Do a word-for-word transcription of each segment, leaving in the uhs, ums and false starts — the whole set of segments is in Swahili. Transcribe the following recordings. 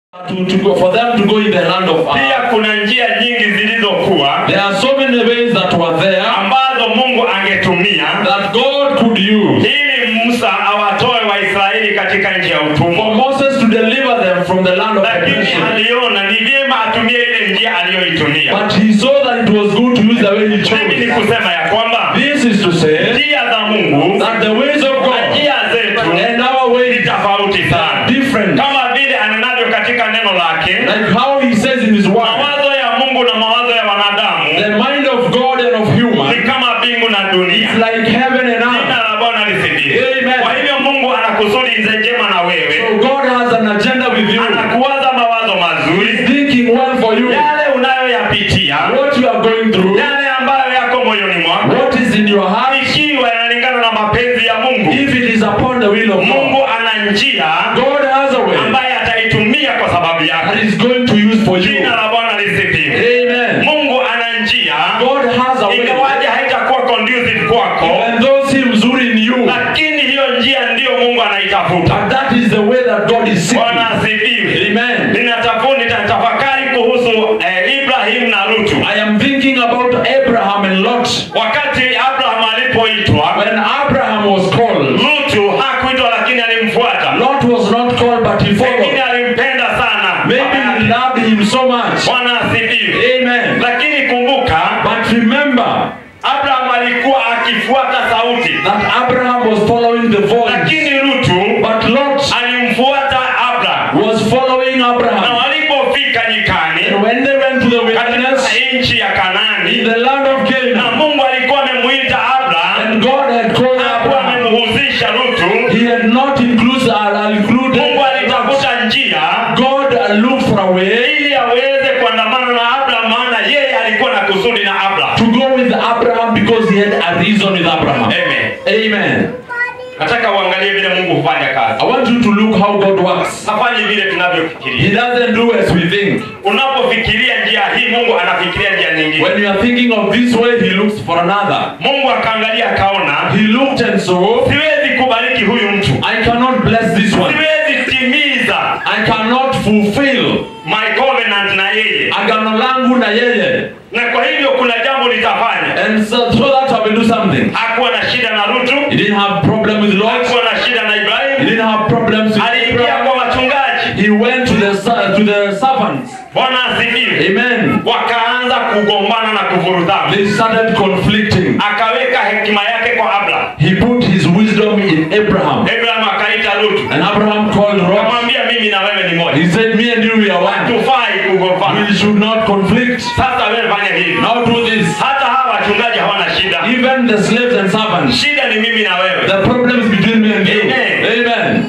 To, to go, for them to go in the land of Pia uh, kuna njia nyingi zilizokuwa there are so many ways that were there ambazo Mungu angetumia that God could use ili Musa awatoe Waisraeli katika nchi ya for utumwa. Moses to deliver them from the land of Lakini oppression. aliona ni vyema atumie ile njia aliyoitumia. But he saw that it was good to use the way he Mimi ni chose. kusema ya kwamba This is to say njia za Mungu that the ways of na God njia zetu and our ni ways tofauti are sana. different. Kama vile anenavyo katika neno lake, Like how he says in his word, mawazo ya Mungu na mawazo ya wanadamu the mind of God and of ni human kama mbingu na dunia. is like heaven and Jina earth. la Bwana lisifiwe. Amen. Kwa hivyo Mungu anakusudi njema na wewe. So God has an agenda with you. Anakuwaza mawazo mazuri. He's thinking well for you. Yale unayoyapitia, What you are going through, yale ambayo yako moyoni mwako, what is in your heart, ikiwa yanalingana na mapenzi ya Mungu. if it is upon the will of God, Mungu ana njia God has a way ambaye ataitumia kwa sababu yako. that is going to use for you. Jina la Bwana lisifiwe. Amen. Mungu ana njia, God has a way, ingawaje haitakuwa conducive kwako, and those seem mzuri in you, lakini hiyo njia ndiyo Mungu anaitafuta. but that is the way that God is seeking. Bwana asifiwe. Amen. Ninatafuta nitatafakari kuhusu eh, Ibrahim na Lutu. I am thinking about Abraham and Lot. Wakati Abraham alipoitwa, When Abraham was called, Lutu hakuitwa lakini alimfuata. Lot was not called, but he Lakini followed. alimpenda sana. Maybe he loved him so much. Bwana asifiwe. Amen. Lakini kumbuka, But remember Abraham alikuwa akifuata sauti. that Abraham was following the voice, Lakini Lutu but Lot alimfuata Abraham. was following Na Abraham. walipofika And nyikani when they went to the katika wilderness nchi ya in Kanaani, the land of na Canaan, Mungu alikuwa amemuita Abraham, and God had called hakuwa Abraham, amemhusisha Lutu. he had not included, uh, included Mungu Lot. alitafuta njia God looked for a way ili aweze kuandamana na Abraham, maana yeye alikuwa na kusudi na Abraham. to go with Abraham because he had a reason with Abraham. Amen. Amen. Nataka uangalie vile Mungu hufanya kazi. I want you to look how God works. Hafanyi vile He tunavyofikiria. doesn't do as we think. Unapofikiria njia hii, Mungu anafikiria njia nyingine. When you are thinking of this way, he looks for another. Mungu akaangalia akaona, He looked and saw, siwezi kubariki huyu mtu. I cannot bless this one. Siwezi timiza I cannot fulfill my covenant na yeye. agano langu na yeye. Na kwa hivyo kuna jambo nitafanya. And so, so that I will do something. Hakuwa na shida na Lutu. He didn't have problem with Lot. Hakuwa na shida na He Ibrahim. didn't have problems with Aliingia Abraham. kwa wachungaji. He went to the ser- to the servants. Bwana asifiwe. Amen. Wakaanza kugombana na kuvurutana. They started conflicting. Akaweka hekima yake kwa Abraham. He put his wisdom in Abraham. Abraham akaita Lutu. And Abraham called Lot. Akamwambia mimi na wewe ni moja. He said, me and you, we are one. Tufai kugombana. We should not conflict. Sasa wewe fanya hivi. Now do this. Hata hawa wachungaji hawana shida. Even the slaves and servants. Shida ni mimi na wewe. The problem is between me and you. Amen. Amen.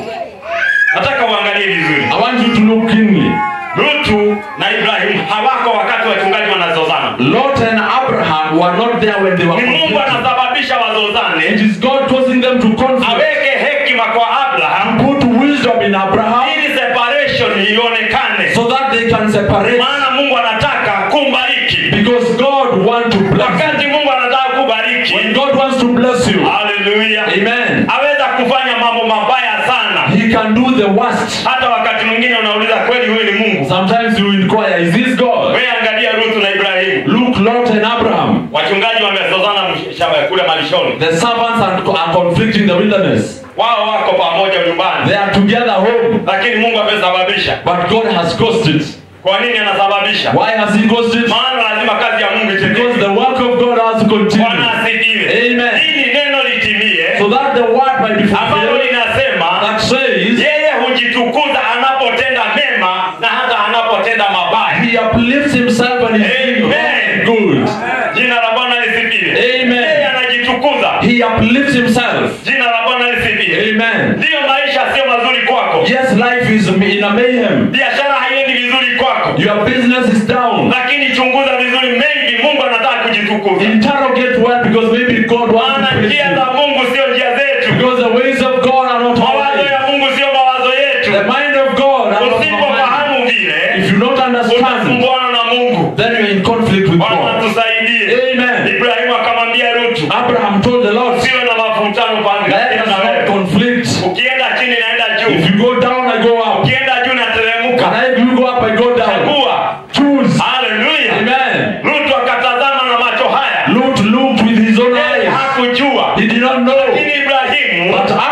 Nataka uangalie vizuri. I want you to look keenly. Lutu na Ibrahim hawako wakati wachungaji wanazozana. Lot and Abraham were not there when they were Ni Mungu conflicting. anasababisha wazozane. It is God causing them to conflict. Aweke hekima kwa Abraham Put wisdom in Abraham ili separation ionekane. so that they can separate. Maana Mungu anataka kumbariki. Because God wants to bless. Wakati Mungu anataka kubariki, When God wants to bless you, haleluya, amen, aweza kufanya mambo mabaya sana. He can do the worst. Hata wakati mwingine unauliza kweli huyu ni Mungu? Sometimes you inquire, is this God? Wewe angalia Ruth na Ibrahim. Look, Lot and Abraham. Wachungaji wamezozana shamba kule malishoni. The servants are, are conflicting in the wilderness. Wao wako pamoja nyumbani. They are together home. Lakini Mungu amesababisha. But God has caused it. Kwa nini anasababisha? Why has He caused it? Maana lazima kazi ya Mungu Because itendeke. the work of God has to continue. Bwana asifiwe. Amen. Ili neno litimie. So that the word might be Ambalo fulfilled. linasema That says, yeye hujitukuza anapotenda mema na hata anapotenda mabaya. He uplifts Himself and He is Amen. good. Jina la Bwana lisifiwe. Amen. Yeye anajitukuza. He uplifts Himself. Jina la Bwana lisifiwe. Amen. Ndio maisha sio mazuri kwako. Yes, life is in a mayhem. Biashara haiendi vizuri kwako. Your business is down. Lakini chunguza vizuri, maybe Mungu anataka kujitukuza. Interrogate well, because maybe God wants to Maana praise njia you. za Mungu sio njia zetu. Because the ways of God are not our Mawazo ways. ya Mungu sio mawazo yetu. The mind of God are not our mind. Usipofahamu vile, If you don't understand, unasumbuana na Mungu. then you're in conflict with Bwana God. tusaidie. Amen. Ibrahimu akamwambia Rutu, Abraham told the Lord, usiwe na mafutano pande let us na not wewe. conflict. Ukienda chini naenda If juu. you go down, I go up. Ukienda juu And nateremka. I will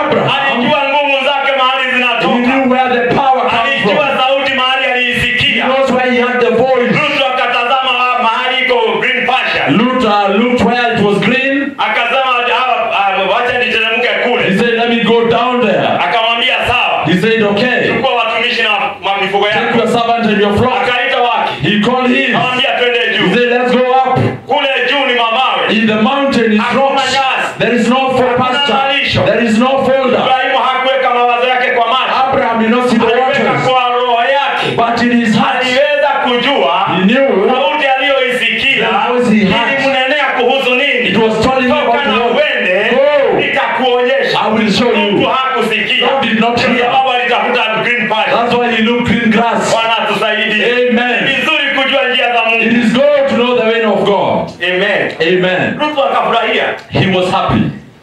Abraham, alijua nguvu zake mahali he zinatoka, knew where the power comes alijua from. sauti mahali He aliisikia. knows where he had the voice. Lutu akatazama wa- mahali iko green pasture, Lut uh, looked where it was green. akasema "Ah, ah, wacha niteremke He kule." said, let me go down there. Akamwambia sawa, He said, okay, chukua watumishi na ma- mifugo take yako. your servant and your flock. Akaita wake, He called his. akamwambia twende He juu. said, let's go up. Kule juu ni mamawe. In the mountain is Hakuna rocks. nyasi. There is no for Hakuna malisho. pasture. There is no folder. Ibrahimu hakuweka mawazo yake kwa macho, Abraham did not see the aliweka waters, kwa roho yake. but in his heart Aliweza kujua he knew sauti aliyoisikia The voice he had. ilimnenea kuhusu nini. it was telling him Toka about na the Lord. uende, Go. nitakuonyesha. I will show Mtu you. hakusikia, God did not kwa hear. sababu alitafuta green pasture. That's why he looked green grass. Bwana atusaidie. Amen. Ni vizuri kujua njia za It Mungu. is good to know the way of God. Amen. Amen. Ruth akafurahia. He was happy.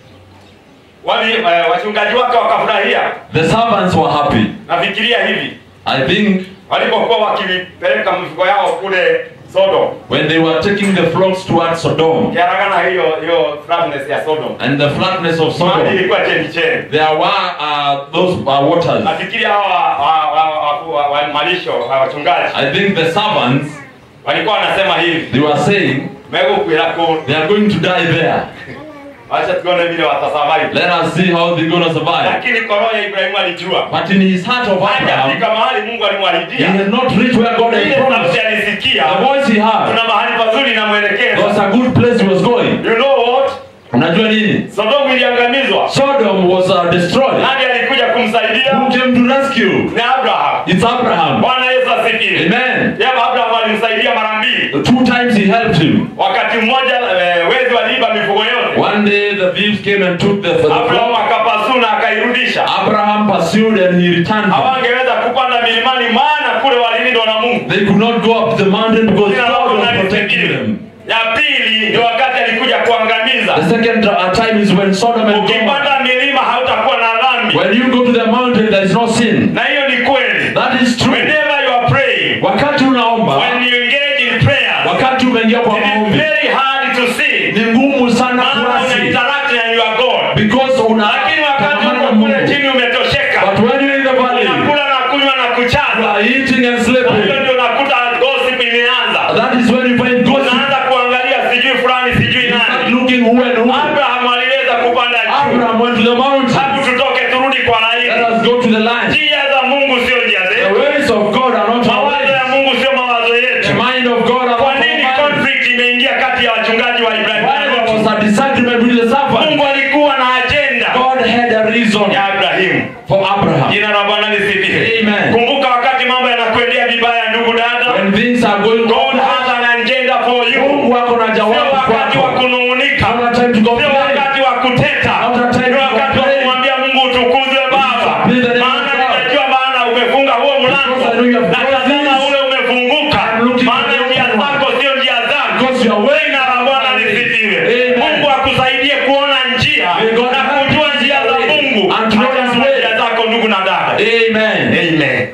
Wali eh, wachungaji wake wakafurahia. The servants were happy. Nafikiria hivi, I think walipokuwa wakipeleka mifugo yao kule Sodom, when they were taking the flocks towards Sodom kiaragana hiyo hiyo flatness ya Sodom, and the flatness of maji Sodom, ilikuwa cheni cheni. there were uh, those uh, waters. Nafikiria hawa wa, wa, wa, wa, wa malisho wa wachungaji I think the servants, walikuwa wanasema hivi, they were saying mego kuira ku, they are going to die there. acha tuone vile watasurvive. Let us see how they're going to survive. Lakini kwa roho ya Ibrahimu alijua But in his heart of Abraham, hajafika mahali Mungu he alimwahidia. had not reached where God had Ile promised. sauti alisikia, The voice he had, kuna mahali pazuri na there mwelekeo. was a good place he was going. You know what? Unajua nini? Sodom iliangamizwa. Sodom was uh, destroyed. Nani alikuja kumsaidia? Who came to rescue? Ni Abraham. It's Abraham. Bwana Yesu asifiwe. Amen. Yeye Abraham alimsaidia mara mbili. Two times he helped him. Wakati mmoja eh, wezi waliiba mifugo yote. One day the thieves came and took the, the Abraham flock. akapasuna akairudisha. Abraham pursued and he returned. Hawangeweza kupanda milimani maana kule walilindwa na Mungu. They could not go up the mountain because Jina la God Bwana was protecting lisifiwe. them. Ya pili ndio wakati alikuja kuangamiza. The second uh, time is when Sodom and Gomorrah. Ukipanda milima hautakuwa na dhambi. When you go to the mountain, there is no sin. Na hiyo ni kweli. That is true. Whenever you are praying, Wakati unaomba, when you engage in prayer, wakati umeingia kwa it is maombi, very hard to sin. ni ngumu sana Maana una kuasi interact na your God. because una Lakini wakati tangamana na uko kule Mungu. chini umetosheka, But when you're in the valley, unakula na kunywa na you kuchaza, are eating and hiyo sleeping. ndio unakuta gossip imeanza. That is when you find gossip. Unaanza kuangalia sijui fulani sijui You start nani. looking who and who. Abraham aliweza kupanda juu. Abraham went to the mountain. Hapo tutoke turudi kwa Let laini. us go to the line. Njia za Mungu sio njia The zetu. ways of God are not our Mawazo ya ways. Mungu sio mawazo The yetu. mind of God are Kwa not nini our minds. conflict imeingia kati ya wachungaji wa Ibrahimu? Why there was a disagreement with the servant? Mungu alikuwa na agenda God had a reason ya Ibrahimu. for Abraham. Jina la Bwana lisifiwe. Amen. Kumbuka wakati mambo yanakwendea vibaya, ndugu dada, When things are going God wrong, has an agenda for you. Mungu wako na Sio jawabu wakati wa kwako. kunung'unika, Not a time to sio complain. wakati wa kuteta, Not a time sio to wakati wa complain. kumwambia Mungu utukuzwe Baba, Please, the name of maana God. ninajua maana umefunga huo mlango Because I know you have na tazama closed ule umefunguka, I'm looking maana for the njia open one. zako sio njia zangu. Because you are way Jina la Bwana lisifiwe. Amen. Mungu akusaidie kuona njia May God na help kujua you njia za way Mungu, and to know achana His na way. njia zako ndugu na dada. Amen. Amen.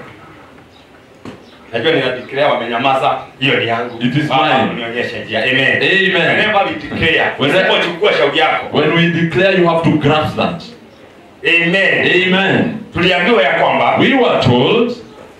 Najua nina declare wamenyamaza, hiyo ni yangu. It is Baba, mine. unionyeshe njia. Amen. Amen. Whenever we declare, When- usipochukua shauri yako. When we declare, you have to grasp that. Amen. Amen. Tuliambiwa ya kwamba We were told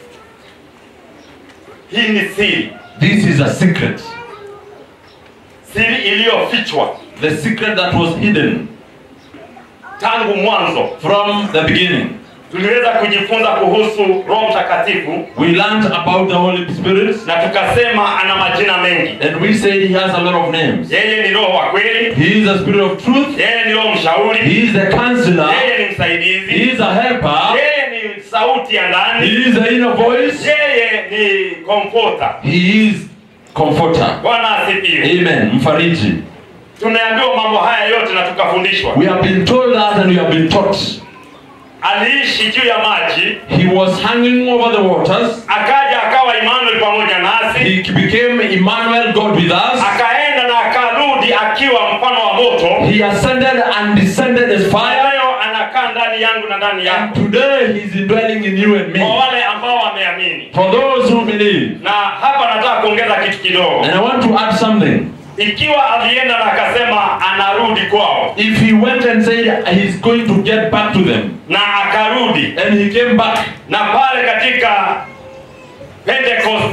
hii ni siri, this is a secret. siri iliyofichwa The secret that was hidden tangu mwanzo. from the beginning. Tuliweza kujifunza kuhusu Roho Mtakatifu We learned about the Holy Spirit na tukasema ana majina mengi. and we said he has a lot of names. Yeye ni Roho wa kweli, He is the Spirit of truth. yeye ni Roho mshauri, He is the counselor. yeye ni He msaidizi, is a helper. yeye ni sauti ya He ndani, is the inner voice. yeye ni comforter. He is comforter. Bwana asifiwe. Amen. Mfariji. Tumeambiwa mambo haya yote na tukafundishwa. We have been told that and we have been taught. Aliishi juu ya maji, He was hanging over the waters. akaja akawa Emmanuel pamoja nasi, He became Emmanuel, God with us. akaenda na akarudi akiwa mfano wa moto. He ascended and descended as fire. Leo anakaa ndani yangu na ndani And yako, today he is indwelling in you and kwa me. wale ambao wameamini. For those who believe. Na hapa nataka kuongeza kitu kidogo. And I want to add something. ikiwa alienda na akasema anarudi kwao, if he went and said he's going to get back to them, na akarudi, and he came back, na pale katika Pentecost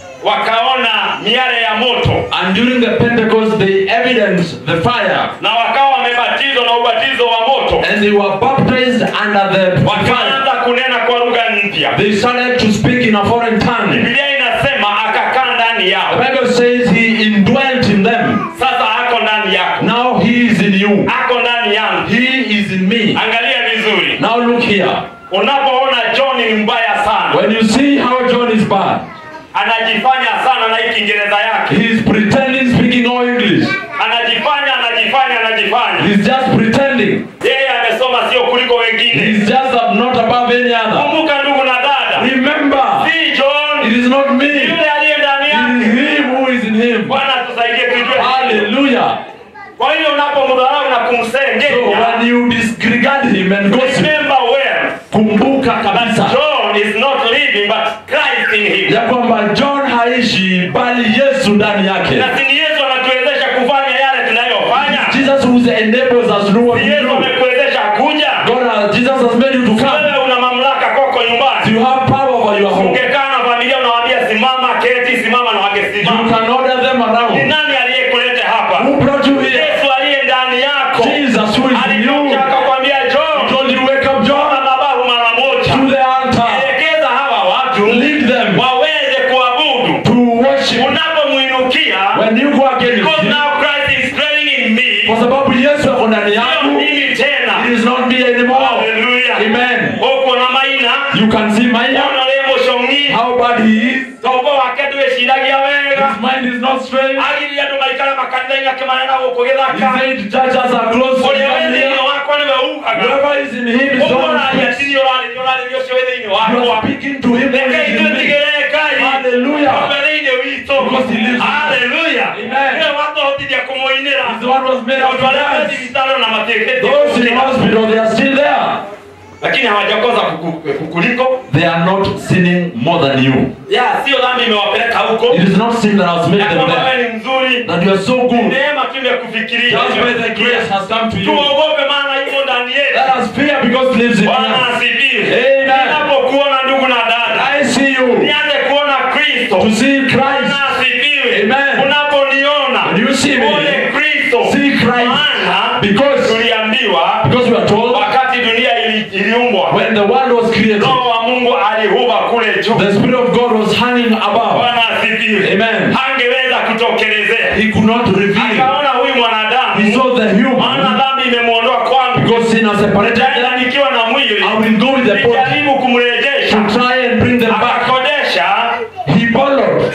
wakaona miale ya moto, and during the Pentecost they evidenced the fire, na wakawa wamebatizwa na ubatizo wa moto, and they were baptized under the fire. wakaanza kunena kwa lugha mpya. They started to speak in a foreign tongue. Biblia inasema akakaa ndani yao. The Bible says he indwelt in them. Sasa ako ndani yako. Now he is in you. Ako ndani yangu. He is in me. Angalia vizuri. Now look here. Unapoona John ni mbaya sana, When you see how John is bad, anajifanya sana na hii Kiingereza yake. he is pretending speaking all English. Anajifanya, anajifanya, anajifanya. He's just pretending. Yeye amesoma sio kuliko wengine. He's just not above any other. Kumbuka ndugu na dada. Remember, Si John. it is not me. Yule aliye ndani It yake. is him who is in him. Bwana tusaidie tujue. Hallelujah. Kwa hiyo unapomdharau na So kumsengenya, when you disregard him and gossip, remember well, kumbuka kabisa John is not living but Christ in him. ya kwamba John haishi bali Yesu ndani yake. Na si Yesu anatuwezesha kufanya yale tunayofanya. Jesus who enables us to do what we Yesu do. amekuwezesha kuja. God has, Jesus has made you to come. Wewe una mamlaka kwako So nyumbani. you have power over your home. Ungekaa na familia unawaambia simama, keti, simama na You wangesimama. can order them Ni around. nani aliyekuleta hapa? Who brought you here? Yesu aliye ndani yako. Jesus who is in you. Alikuja akakwambia He John, told you wake up John madhabahu mara moja. to the altar. Elekeza hawa watu Lead them waweze kuabudu. to worship. Unapomuinukia, When you go against because him, now Christ is dwelling in me. kwa sababu Yesu ako ndani Sio yangu, mimi tena. it is not me anymore. Hallelujah. Amen. Huko na maina. You can see my Ona lemo shongi. how bad he is. Toko wake tuweshiragia wega. His mind is not straight. Agiri andu maikara makanitha ingakimanena guku He githaka. said churches are close to Uri him. wethini wakwa niwe ugaga. Whoever is in him is Uko not na in yatini orari orari ucio wethini You are wakwa. speaking to him when Reke he is in me. itũtigĩre Ngai. Hallelujah. Mbere-inĩ witũ. Because he lives in us. Hallelujah. Amen. Niwe watũhotithia kũmũinĩra. He's the one who was made out Tondũ arĩa me of us. thibitarĩ na matiĩkĩtie Those in gũkĩra. hospital, they are still there. Lakini hawajakosa kuku- kukuliko. They are not sinning more than you. Ya, sio dhambi imewapeleka huko. It is not sin that has made Ya them kwamba there. wewe ni mzuri. That you are so good. Neema tu imekufikiria. Just by the grace has come to you. Tuogope maana yumo ndani yetu. Let us fear because he lives in Bwana us. asifiwe. Amen. Ninapokuona ndugu na dada, I see you nianze kuona Kristo. to see Christ. Bwana asifiwe. Amen. Unaponiona, When you see me, uone Kristo. see Christ. Maana Because, tuliambiwa because we are told wakati dunia ili- iliumbwa, when the world was created, Roho wa Mungu alihuba kule juu. the Spirit of God was hanging above. Bwana asifiwe. Amen. Hangeweza kutokelezea. He could not reveal. Akaona huyu He mwanadamu, saw the maana human. dhambi imemuondoa kwangu. Because sin has separated Nitaenda them. nikiwa na mwili, I will go with the body nijaribu kumrejesha. to try and bring them back. Akakodesha He followed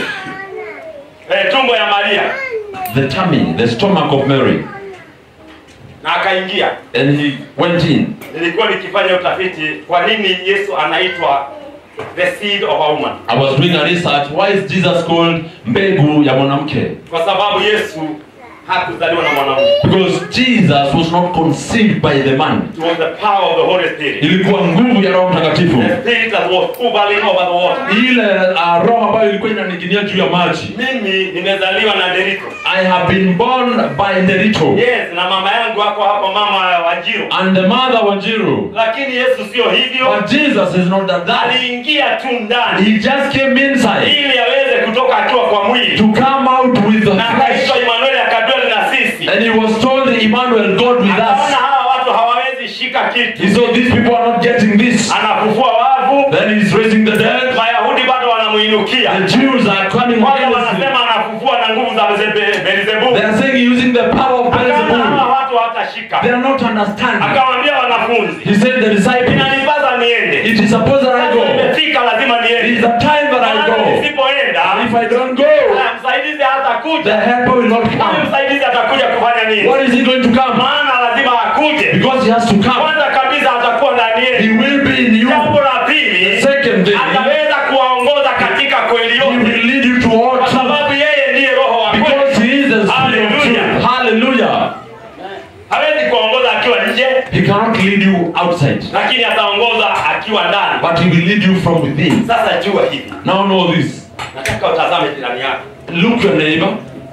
eh, tumbo ya Maria the tummy, the stomach of Mary, na akaingia. and he went in. Nilikuwa nikifanya utafiti kwa nini Yesu anaitwa the seed of a woman. I was doing a research. Why is Jesus called mbegu ya mwanamke? Kwa sababu Yesu hakuzaliwa na mwanamke. Because Jesus was not conceived by the man. It was the power of the Holy Spirit. Ilikuwa nguvu ya Roho Mtakatifu. The spirit that was hovering over the water. Ile uh, roho ambayo ilikuwa inaning'inia juu ya maji. Mimi nimezaliwa na Derito. I have been born by Nerito. Yes, na mama yangu hapo hapo, mama Wanjiru. And the mother Wanjiru. Lakini Yesu sio hivyo. But Jesus is not that that. Aliingia tu ndani He just came inside ili aweze kutoka akiwa kwa mwili. to come out with the Na flesh. akaitwa Emmanuel akadweli na sisi. And he was told, Emmanuel, God with Akaona us. hawa watu hawawezi shika kitu. He saw these people are not getting this. Anafufua wavu. Then he's raising the dead. Mayahudi bado wanamuinukia. The Jews are coming Kwanza against him. wanasema anafufua na nguvu za Beelzebub. They are saying using the power of Akaona hawa Beelzebub. watu hatashika. They are not understanding. Akawaambia wanafunzi, He said the disciples, inanipaza niende. it is supposed that I Sasa go. imefika lazima It niende. is a time that I Maana go. nisipoenda, If I don't go, msaidizi hatakuja. the helper will not Huyu come. msaidizi atakuja kufanya nini? What is he going to come? Maana lazima akuje. Because he has to come. Kwanza kabisa atakuwa ndani He yetu. will be in you. Jambo la pili, Second thing, ataweza kuwaongoza katika kweli he yote. will lead you to all Kwa truth. sababu yeye ndiye roho wa kweli. Because he is the spirit of Hallelujah. truth. Hallelujah. Hawezi kuongoza akiwa nje, He cannot lead you outside. lakini ataongoza akiwa ndani. But he will lead you from within. Sasa jua hivi. Now know this. Nataka utazame jirani yako. Look your neighbor.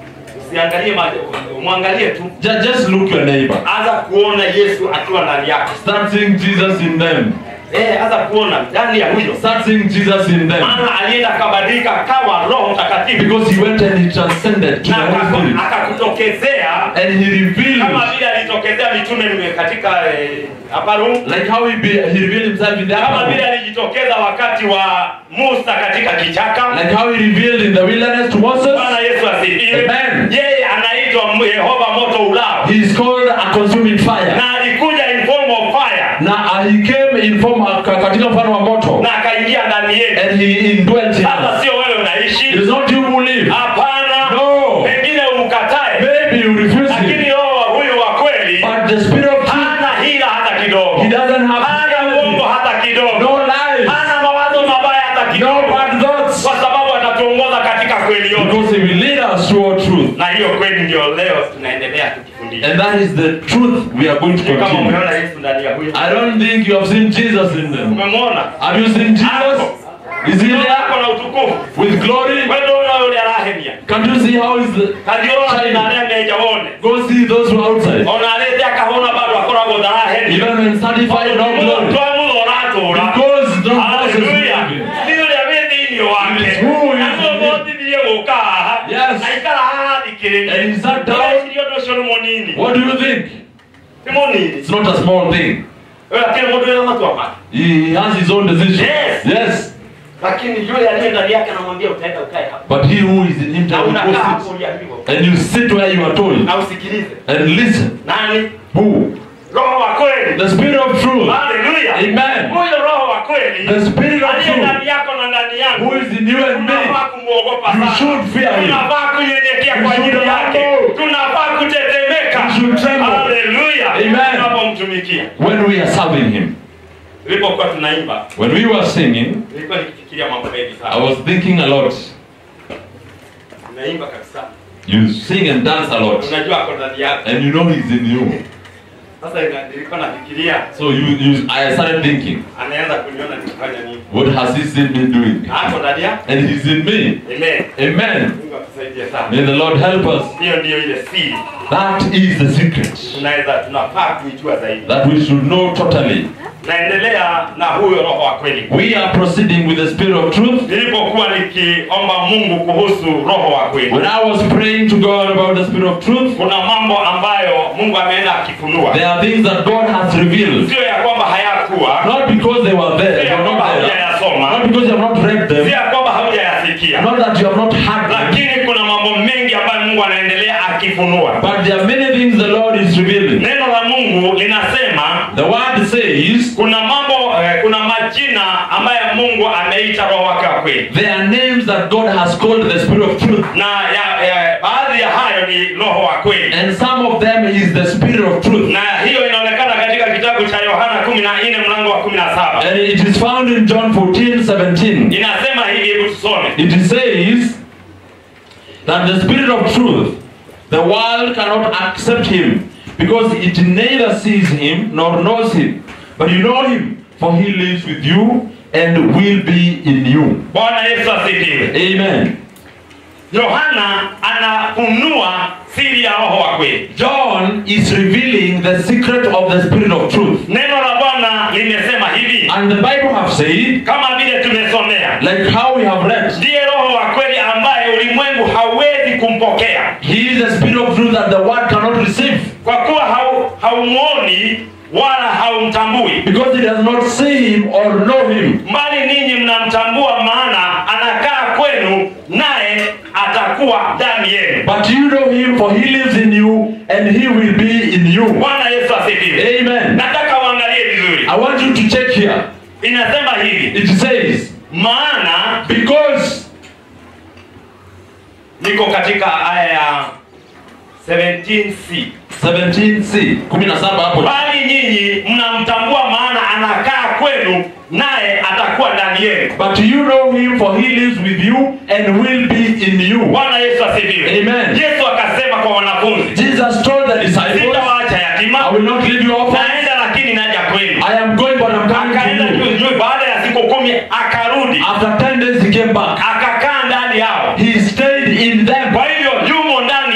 usiangalie macho, muangalie tu. Just, just look your neighbor. Anza kuona Yesu akiwa ndani yako. Start seeing Jesus in them. Eh, anza kuona ndani ya huyo. Start seeing Jesus in them. Maana alienda kabadilika kama Roho Mtakatifu. Because he went and he transcended to the Holy Spirit. Akakutokezea. And he revealed. Kama vile alitokezea mitume katika hapa room. Like how he, be, he revealed himself in the upper room. Kama vile alijitokeza wakati wa Musa katika kichaka. Like how he revealed in the wilderness to Moses. Bwana Yesu asifiwe. Amen. Yeye anaitwa Yehova moto ulao. He is called a consuming fire. Na alikuja in form of fire. Na uh, he came in form of katika mfano wa moto. Na akaingia ndani yetu. And he indwelt in us. Sasa sio wewe unaishi. It is not you who live. Hapana. No. Pengine umkatae. Maybe you refuse him. Lakini roho huyu wa kweli. But the Spirit of truth. Hana hila hata kidogo. He doesn't have. Hana uongo hata kidogo. No lies. Hana mawazo mabaya hata kidogo. No bad thoughts. Kwa sababu atatuongoza katika kweli yote. Because he will lead us toward truth. Na hiyo kweli ndio leo tunaendelea tukifundisha. And that is the truth we are going to continue. Kama umeona Yesu ndani ya huyu. I don't think you have seen Jesus in them. Umemwona? Have you seen Jesus? Is he there? Kuna utukufu. With glory? Wewe unaona yule alahemia. Can't you see how is the Kadiona na nene hajaone. Go see those who are outside. Unaleta akaona bado akora go dalahemia. Even when certified no glory. Because the Moses is living. Ndio ya wewe ndio wake. It is who is Ndio wote ndio ukaa. Yes. Aikala hadi kireni. And he sat down. Ndio ndio shono monini. What do you think? Monini. It's not a small thing. Wewe akili mmoja na watu hapa. He has his own decision. Yes. Yes. Lakini yule aliye ndani yake anamwambia utaenda ukae hapa. But he who is in him Na unakaa hapo will uliambiwa. sit. And you sit where you are told. Na usikilize. And listen. Nani? Who? Roho wa kweli. The Spirit of truth. Hallelujah. Amen. Huyo Roho wa kweli. The Spirit of aliye truth. ndani yako na ndani yangu. Who is in you and me. Tunafaa kumuogopa You sana. should fear him. Tunafaa kunyenyekea You kwa ajili should yake. humble. Tunafaa kutetemeka. You should tremble. Hallelujah. Amen. Tunapomtumikia. When we are serving him. Nilipokuwa tunaimba, When we were singing, nilikuwa nikifikiria mambo mengi sana. I was thinking a lot. Tunaimba kabisa. You sing and dance a lot. Unajua ako ndani yako. And you know he's in you. Sasa nilikuwa nafikiria, So you, you I started thinking, anaanza kuniona nikifanya nini? what has he seen me doing? Ako ndani yako. And he's in me. Amen. Amen. Mungu atusaidie sana. May the Lord help us. Hiyo ndio ile siri. That is the secret. Tunaweza tunafaa kuijua zaidi. That we should know totally. Naendelea na huyo Roho wa kweli. We are proceeding with the Spirit of truth. Nilipokuwa nikiomba Mungu kuhusu Roho wa kweli, When I was praying to God about the Spirit of truth, kuna mambo ambayo Mungu ameenda akifunua. there are things that God has revealed. Sio ya kwamba hayakuwa, Not because they were there, sio they ya were kwamba not there. haujayasoma, Not because you have not read sio them. ya kwamba haujayasikia. Not that you have not heard them. Lakini kuna mambo mengi ambayo Mungu anaendelea akifunua. But there are many things the Lord is revealing. Neno la Mungu linasema The word says, kuna mambo eh, kuna majina ambayo Mungu ameita Roho wake wa kweli. there are names that God has called the Spirit of truth. Na ya, ya, baadhi ya hayo ni Roho wa kweli. And some of them is the Spirit of truth. Na hiyo inaonekana katika kitabu cha Yohana kumi na nne mlango wa kumi na saba. And it is found in John fourteen seventeen. Inasema hivi, hebu tusome. It says that the Spirit of truth, the world cannot accept him, because it neither sees him nor knows him. But you know him, for he lives with you and will be in you. Bwana Yesu asifiwe. Amen. Yohana anafunua siri ya Roho wa kweli. John is revealing the secret of the Spirit of truth. Neno la Bwana limesema hivi, And the Bible have said, kama vile tumesomea, like how we have read, ndiye Roho wa kweli ambaye ulimwengu hauwezi kumpokea, he is the Spirit of truth that the world cannot receive, kwa kuwa hau, haumuoni wala haumtambui. because it does not see him or know him. Mbali ninyi mnamtambua, maana anakaa kwenu naye atakuwa ndani yenu. But you know him, for he lives in you and he will be in you. Bwana Yesu asifiwe. Amen. Nataka uangalie vizuri. I want you to check here. Inasema hivi, It says, maana because, niko katika aya ya seventeen C. seventeen C, kumi na saba hapo. Bali nyinyi mnamtambua, maana anakaa kwenu naye atakuwa ndani yenu. But you know him, for he lives with you and will be in you. Bwana Yesu asifiwe. Amen. Yesu akasema kwa wanafunzi, Jesus told the disciples, sitawaacha yatima, I will not leave you orphans. naenda lakini naja kwenu. I am going, but I'm coming Akaenda to you. juu juu, baada ya siku kumi akarudi, After ten days he came back. akakaa ndani yao. He stayed in them. Kwa hivyo yumo ndani yetu.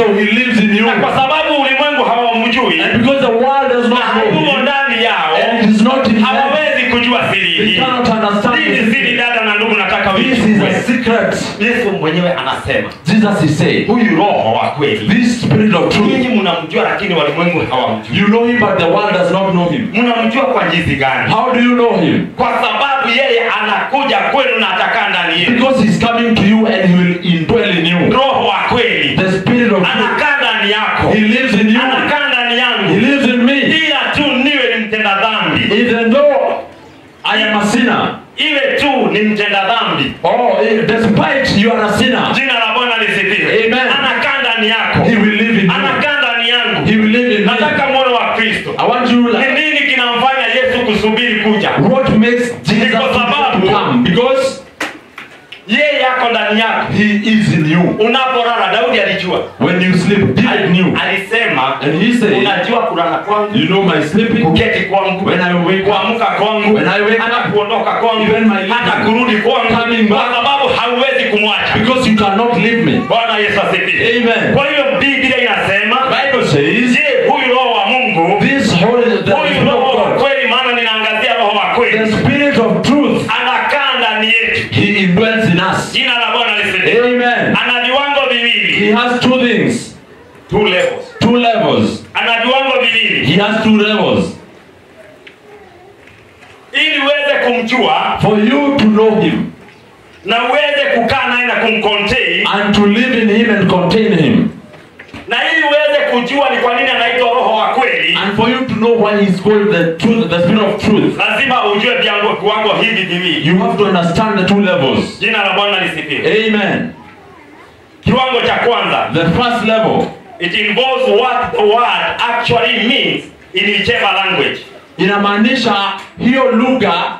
So he lives in you. Na kwa sababu ulimwengu hawamjui, And because the world does na not know hayumo him, ndani yao, and it is not in them, hawawezi kujua siri they hii. cannot understand Hii ni this. siri, dada na ndugu, nataka This is a uichukue. secret. Yesu mwenyewe anasema, Jesus is saying, huyu roho wa kweli, this spirit of nyinyi truth, mnamjua lakini walimwengu hawamjui. you know him but the world does not know him. Mnamjua kwa jinsi gani? How do you know him? Kwa sababu yeye anakuja kwenu na atakaa ndani yenu. Because he's coming to you and he will indwell in you. Roho wa kweli The spirit of truth, anakaa ndani yako, he lives in you. anakaa ndani He yangu, lives in me. ila tu niwe ni mtenda dhambi, Even though I am a sinner, iwe tu ni mtenda dhambi. or eh, despite you are a sinner, Jina la Bwana lisifiwe. Amen. Anakaa ndani yako, he will live in you. anakaa ndani yangu. He will live in me. Nataka muone wa Kristo. I want you Ni like, nini kinamfanya Yesu kusubiri kuja? what makes Jesus Kwa sababu- to come? Because Yeye yako ndani yako. he is in you. Unapolala, Daudi alijua. When you sleep, David knew. Alisema, And he said, unajua kulala kwangu, you know my sleeping, kuketi kwangu, when I wake up, kuamka kwangu, When I wake hata up, kuondoka kwangu, even my living, hata kurudi kwangu, coming kwa back, sababu hauwezi kumwacha. because you cannot leave me. Bwana Yesu asifiwe. Amen. Kwa hiyo Biblia inasema, Bible says, je, huyu roho wa Mungu, this holy, the huyu Spirit roho of wa God, kweli, maana ninaangazia roho wa the kweli, Spirit of truth, anakaa ndani yetu. he indwells in us. Jina la Bwana lisifiwe. Amen. Ana viwango viwili, He has two things, two levels. two levels. Ana viwango viwili. He has two levels. Ili uweze kumjua For you to know him na uweze kukaa naye na kumcontain, and to live in him and contain him, na ili uweze kujua ni kwa nini anaitwa roho wa kweli, and for you to know why he's called the truth, the Spirit of truth, lazima ujue viwango viwango hivi viwili. you have to understand the two levels. Jina la Bwana lisifiwe. Amen. Kiwango cha kwanza, The first level, it involves what the word actually means in whichever language. inamaanisha hiyo lugha,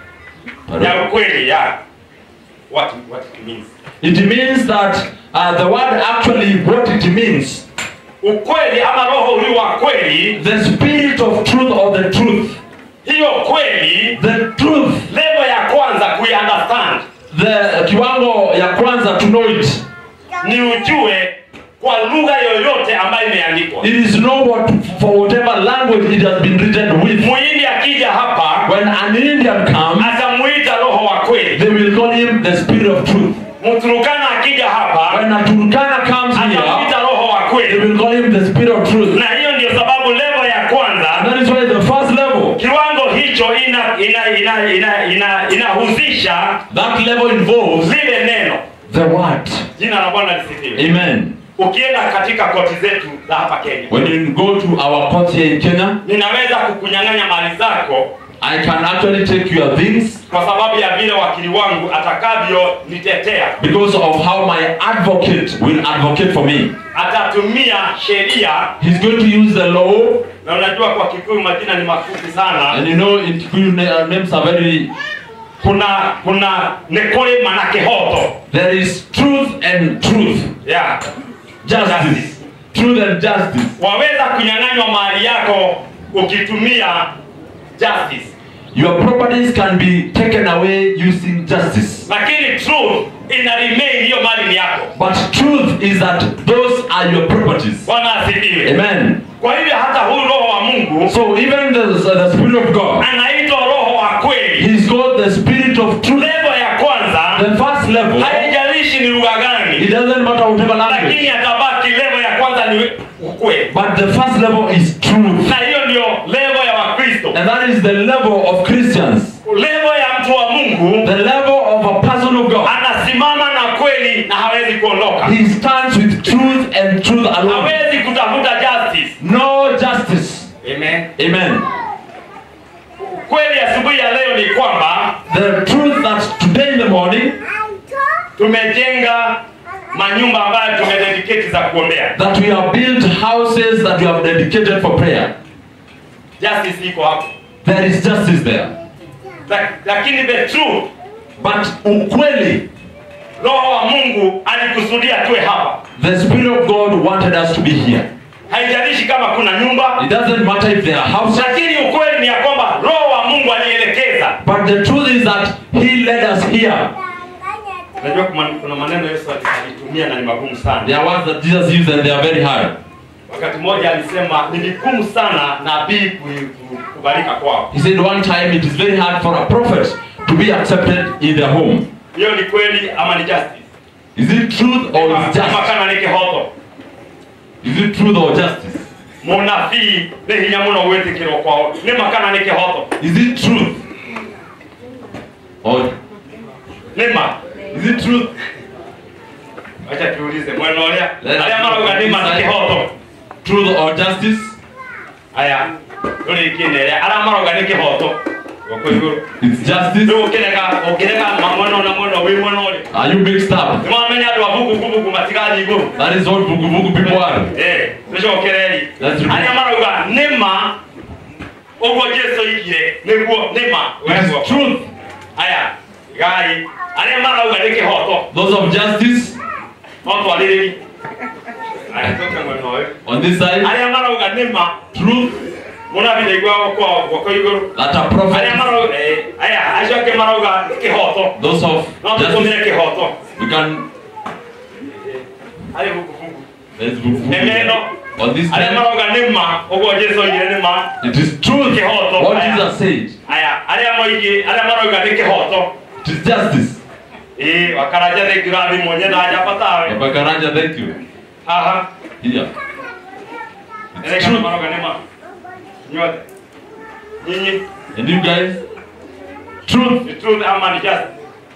Ya ukweli, ya what what it means. it means that uh, the word actually what it means, Ukweli ama roho huyu wa kweli, the spirit of truth or the truth, hiyo kweli, the truth, level ya kwanza kuiunderstand the kiwango ya kwanza to know it, ni ujue kwa lugha yoyote ambayo imeandikwa. it is know what for whatever language it has been written with. Muhindi akija hapa, When an Indian comes, atamuita roho wa kweli. they will call him the Spirit of truth. Mturukana akija hapa, When a Turkana comes atamuita here, roho wa they kweli. will call him the Spirit of truth. Na hiyo ndio sababu level ya And kwanza, that is why the first level, kiwango hicho ina ina ina ina ina inahusisha that level involves lile neno. the word. Jina la Bwana lisifiwe. Amen. Ukienda katika koti zetu za hapa Kenya, When you go to our court here in Kenya, ninaweza kukunyang'anya mali zako I can actually take your things kwa sababu ya vile wakili wangu atakavyo nitetea. because of how my advocate will advocate for me. Atatumia sheria, He's going to use the law, na unajua kwa Kikuyu majina ni mafupi sana. and you know, in Kikuyu, uh, names are very. Kuna kuna nekole manake hoto. There is truth and truth, Yeah. justice, truth and justice. Waweza kunyang'anywa mali yako ukitumia justice. Your properties can be taken away using justice. Lakini truth ina remain, hiyo mali ni yako. But truth is that those are your properties. Bwana asifiwe. Amen. Kwa hivyo hata huyu roho wa Mungu So even the, the Spirit of God, anaitwa roho wa kweli. he's called the Spirit of truth. Level ya kwanza, The first level, haijalishi ni lugha it gani, doesn't matter whatever language, lakini atabaki level ya kwanza ni ukweli. but the first level is truth. Na hiyo ndio level ya Wakristo. And that is the level of Christians. Level ya mtu wa Mungu The level of a person of God. anasimama na kweli na hawezi kuondoka. He stands with truth and truth alone. Hawezi kutafuta justice. No justice. Amen. Amen. Kweli asubuhi ya leo ni kwamba The truth that today in the morning, tumejenga manyumba ambayo tumededicate za kuombea. that we have built houses that we have dedicated for prayer. Justice iko hapo. There is justice there. La- Lakini the truth, But ukweli, roho wa Mungu alikusudia tuwe hapa. the Spirit of God wanted us to be here. Haijalishi kama kuna nyumba, It doesn't matter if there are houses, lakini ukweli ni ya kwamba roho wa Mungu alielekeza. but the truth is that He led us here. Najua kuna maneno Yesu alitumia na ni magumu sana. There are words that Jesus used and they are very hard. Wakati mmoja alisema ni vigumu sana nabii kukubalika kwao. He said one time it is very hard for a prophet to be accepted in their home. Hiyo ni kweli ama ni justice? Is it truth or is Kama justice? kana ni kihoto. Is it truth or justice? Munabii ni hinya muno wetikiro kwao. Ni makana ni kihoto. Is it truth? Or Nima. is it truth? Acha tuulize mweno oria. Alia marauga nima ni kihoto. Truth or justice? Aya. Uri ikineria. Alia marauga ni kihoto. Wako iguru. It's justice. Ndio ukineka ukineka mwana na mwana wewe mwana ole. Are you mixed up? Mwamenya ndo avugu kuvugu matigani iguru. That is what Vugu Vugu people are. Eh, ndio okereri. Alia marauga nima ogo Yesu igire niguo nima. It is truth. Aya. Gai. Alia marauga ni kihoto. Those of justice Watu waliriri. Aya toka mweno ole. on this side. Alia marauga nima. Truth Muna vile igwa kwa wako iguru. that a Alia prophet. marauga eh aya ajoke marauga kihoto. Those of No justice. tukomere kihoto. We can. Ali vugu vugu. Let's Vugu Vugu. Emeno. On this Alia side. marauga nima ogo Yesu igire nima. It is truth. Kihoto. What Aya. Jesus said. Aya alia moigi alia marauga ni kihoto. It is justice. Eh wakaraja de gravi mwenye na hajapatawe. Papa Karanja, thank you. Aha. Here. Ele It's kama truth. marauga nima. Nyote. Nyinyi And you guys? Truth. the truth ama ni just.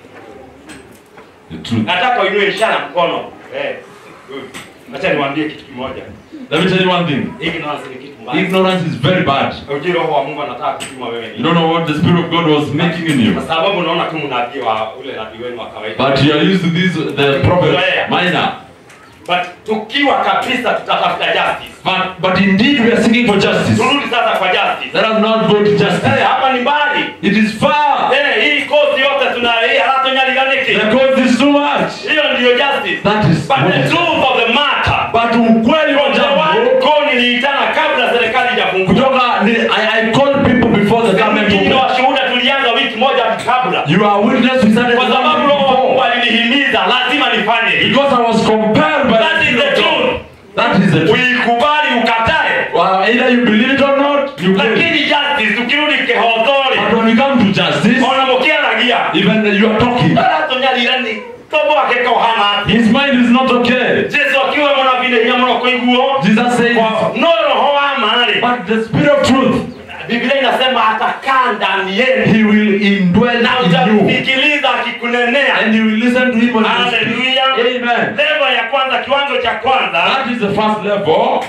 The truth. Nataka uinue ishara mkono. Eh. Good. Acha niwaambie kitu kimoja. Let me tell you one thing. Ignorance ni kitu mbaya. Ignorance is very bad. Ujue roho wa Mungu anataka kupima wewe You nini. don't know what the Spirit of God was making in you. Kwa sababu unaona tu mnabii wa ule nabii wenu wa kawaida. But you are used to this, the prophet, minor. But tukiwa kabisa tutatafuta justice. But, but indeed we are seeking for justice. Turudi sasa kwa justice. Let us not go to Eh, justice. hapa ni mbali. It is far. Eh, hii kozi yote tuna hii halato nyaliganiki. The cost is too much. Hiyo ndio justice. That is But what the is- truth of the matter. But ukweli wa jambo, Kwa niliitana kabla serikali haijafunguka. kutoka ni, I, I called people before the government Mimi opened. wa shuhuda tulianza wiki moja kabla. You are witness, we started Kwa sababu roho wa Mungu before. alinihimiza lazima nifanye hivi. Because I was compelled by That is the truth. That is the truth. Uikubali ukatae. Well, either you believe it or not, you believe. Lakini justice tukirudi kihodhori. But when we come to justice, Ona mokia ragia. even you are talking, Halato nyalirani. Tobo wake kauhana. his mind is not okay. Yesu akiwa mwana vile hiya mwana kuiguo. Jesus said, No roho wa mahali. but the Spirit of truth, Biblia inasema atakaa ndani yenu. He will indwell Na in you. utamsikiliza akikunenea. And you will listen to Him on His speech. Hallelujah. Amen. Level ya kwanza, kiwango cha kwanza That is the first level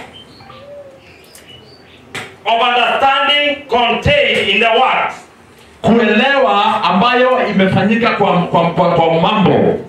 of understanding contained in the words. kuelewa ambayo imefanyika kwa, kwa, kwa, kwa mambo,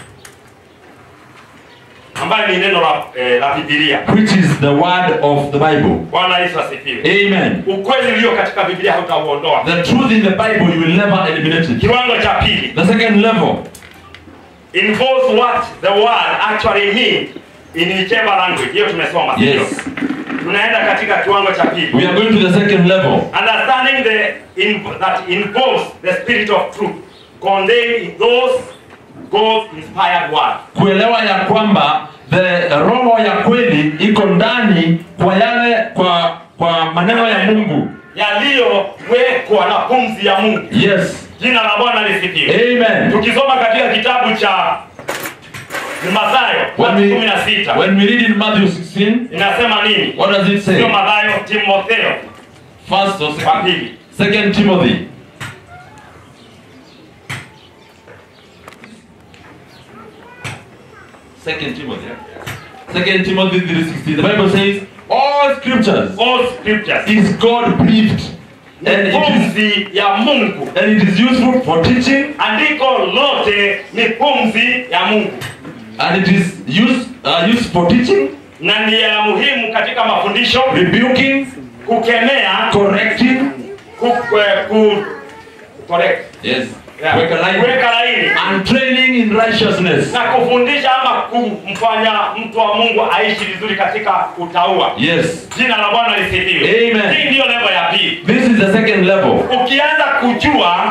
Ambayo ni neno la, eh, la Biblia. which is the word of the Bible. Bwana Yesu asifiwe. Amen. Ukweli ulio katika Biblia hautauondoa. The truth in the Bible, you will never eliminate it. Kiwango cha pili The second level involves what the word actually means in whichever language. Hiyo tumesoma. sio? Yes. Tunaenda katika kiwango cha pili. We are going to the second level. Understanding the in, that involves the spirit of truth contained in those God inspired words. Kuelewa ya kwamba the roho ya kweli iko ndani kwa yale kwa kwa maneno ya Mungu. Yaliyowekwa na pumzi ya Mungu. Yes. Jina la Bwana lisifiwe. Amen. Tukisoma katika kitabu cha Mathayo When we, kumi na sita when we read in Matthew sixteen, inasema nini? what does it say? Sio Mathayo, Timotheo First or wa second? pili. Second Timothy. Second Timothy. Second Timothy three sixteen. The Bible says, all scriptures All scriptures is God breathed, and it is pumzi ya Mungu. and it is useful for teaching, Andiko lote ni pumzi ya Mungu and it is used uh, used for teaching, na ni ya muhimu katika mafundisho, rebuking, kukemea, correcting. ku, eh, ku correct, Yes. yeah, Weka laini. kuweka laini And training in righteousness. na kufundisha ama kumfanya mtu wa Mungu aishi vizuri katika utaua. Yes. Jina la Bwana lisifiwe. Amen. Hii ndio level ya pili. This is the second level. Ukianza kujua